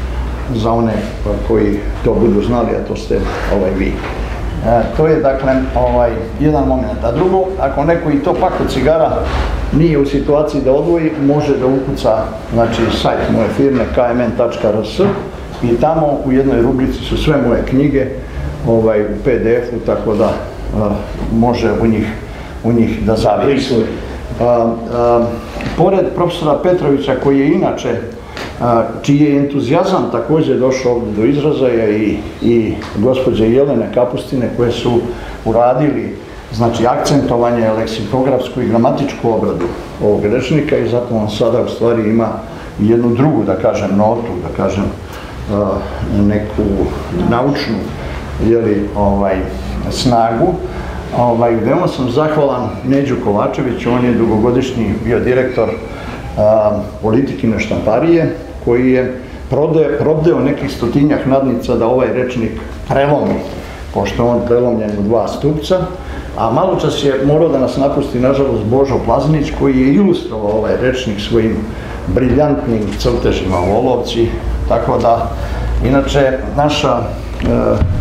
za one koji to budu znali, a to ste ovaj, vi. E, to je dakle ovaj, jedan moment. A drugo, ako neko i to paklo cigara nije u situaciji da odvoji, može da ukuca znači, sajt moje firme k m n tačka r s i tamo u jednoj rubrici su sve moje knjige ovaj, u P D F-u, tako da a, može u njih, u njih da zavisi. A, a, pored profesora Petrovića, koji je inače A, čiji je entuzijazam također došao ovdje do izražaja i, i gospođe Jelene Kapustine, koje su uradili znači akcentovanje, leksikografsku i gramatičku obradu ovog rečnika i zato on sada u stvari ima jednu drugu, da kažem, notu, da kažem, a, neku naučnu jeli, ovaj, snagu. Ovaj, veoma sam zahvalan Neđu Kovačeviću, on je dugogodišnji bio direktor a, politikine štamparije, koji je prodeo, prodeo nekih stotinjak nadnica da ovaj rečnik prelomi, pošto on prelomljen u dva stupca, a malo čas je morao da nas napusti, nažalost, Božo Plaznić, koji je ilustrovao ovaj rečnik svojim briljantnim crtežima u olovci, tako da, inače, naša e,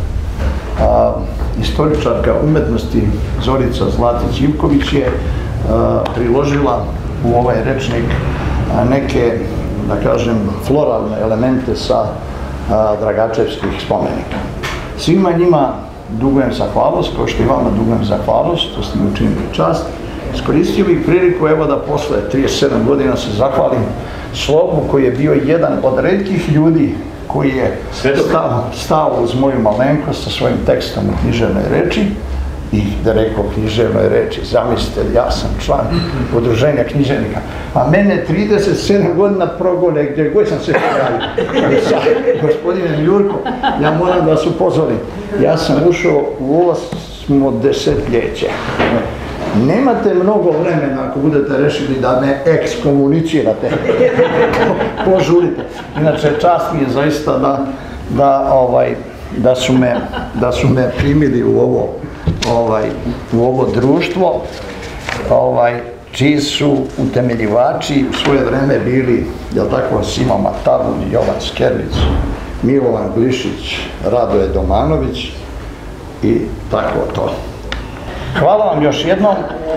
a, istoričarka umetnosti Zorica Zlatić-Ivković je a, priložila u ovaj rečnik a, neke, da kažem, floralne elemente sa a, Dragačevskih spomenika. Svima njima dugujem zahvalnost, kao što i vama dugujem zahvalnost, to ste mi učinili čast. Iskoristio bih priliku, evo da posle trideset sedam godina se zahvalim Slobu, koji je bio jedan od retkih ljudi koji je stao, stao uz moju malenkost sa svojim tekstom u književnoj reči i da rekao književnoj reči, zamislite, ja sam član udruženja književnika, a mene trideset sedam godina progone, gdje god sam se pojavio. I sad, gospodine Jurko, ja moram da vas upozorim, ja sam ušao u osmo desetljeće. Nemate mnogo vremena ako budete rešili da me ekskomunicirate, požurite. Inače, čast mi je zaista da, da, ovaj, da, su me, da su me primili u ovo, ovaj, u ovo društvo, ovaj, čiji su utemeljivači u svoje vreme bili, jel tako, Simo Matavun, Jovan Skerlić, Milovan Glišić, Radoje Domanović i tako to. Hvala vam još jednom,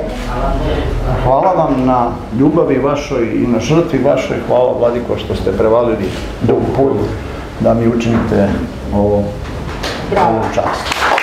hvala vam na ljubavi vašoj i na žrtvi vašoj, hvala Vladiko što ste prevalili dug put da mi učinite ovo, ovu čast.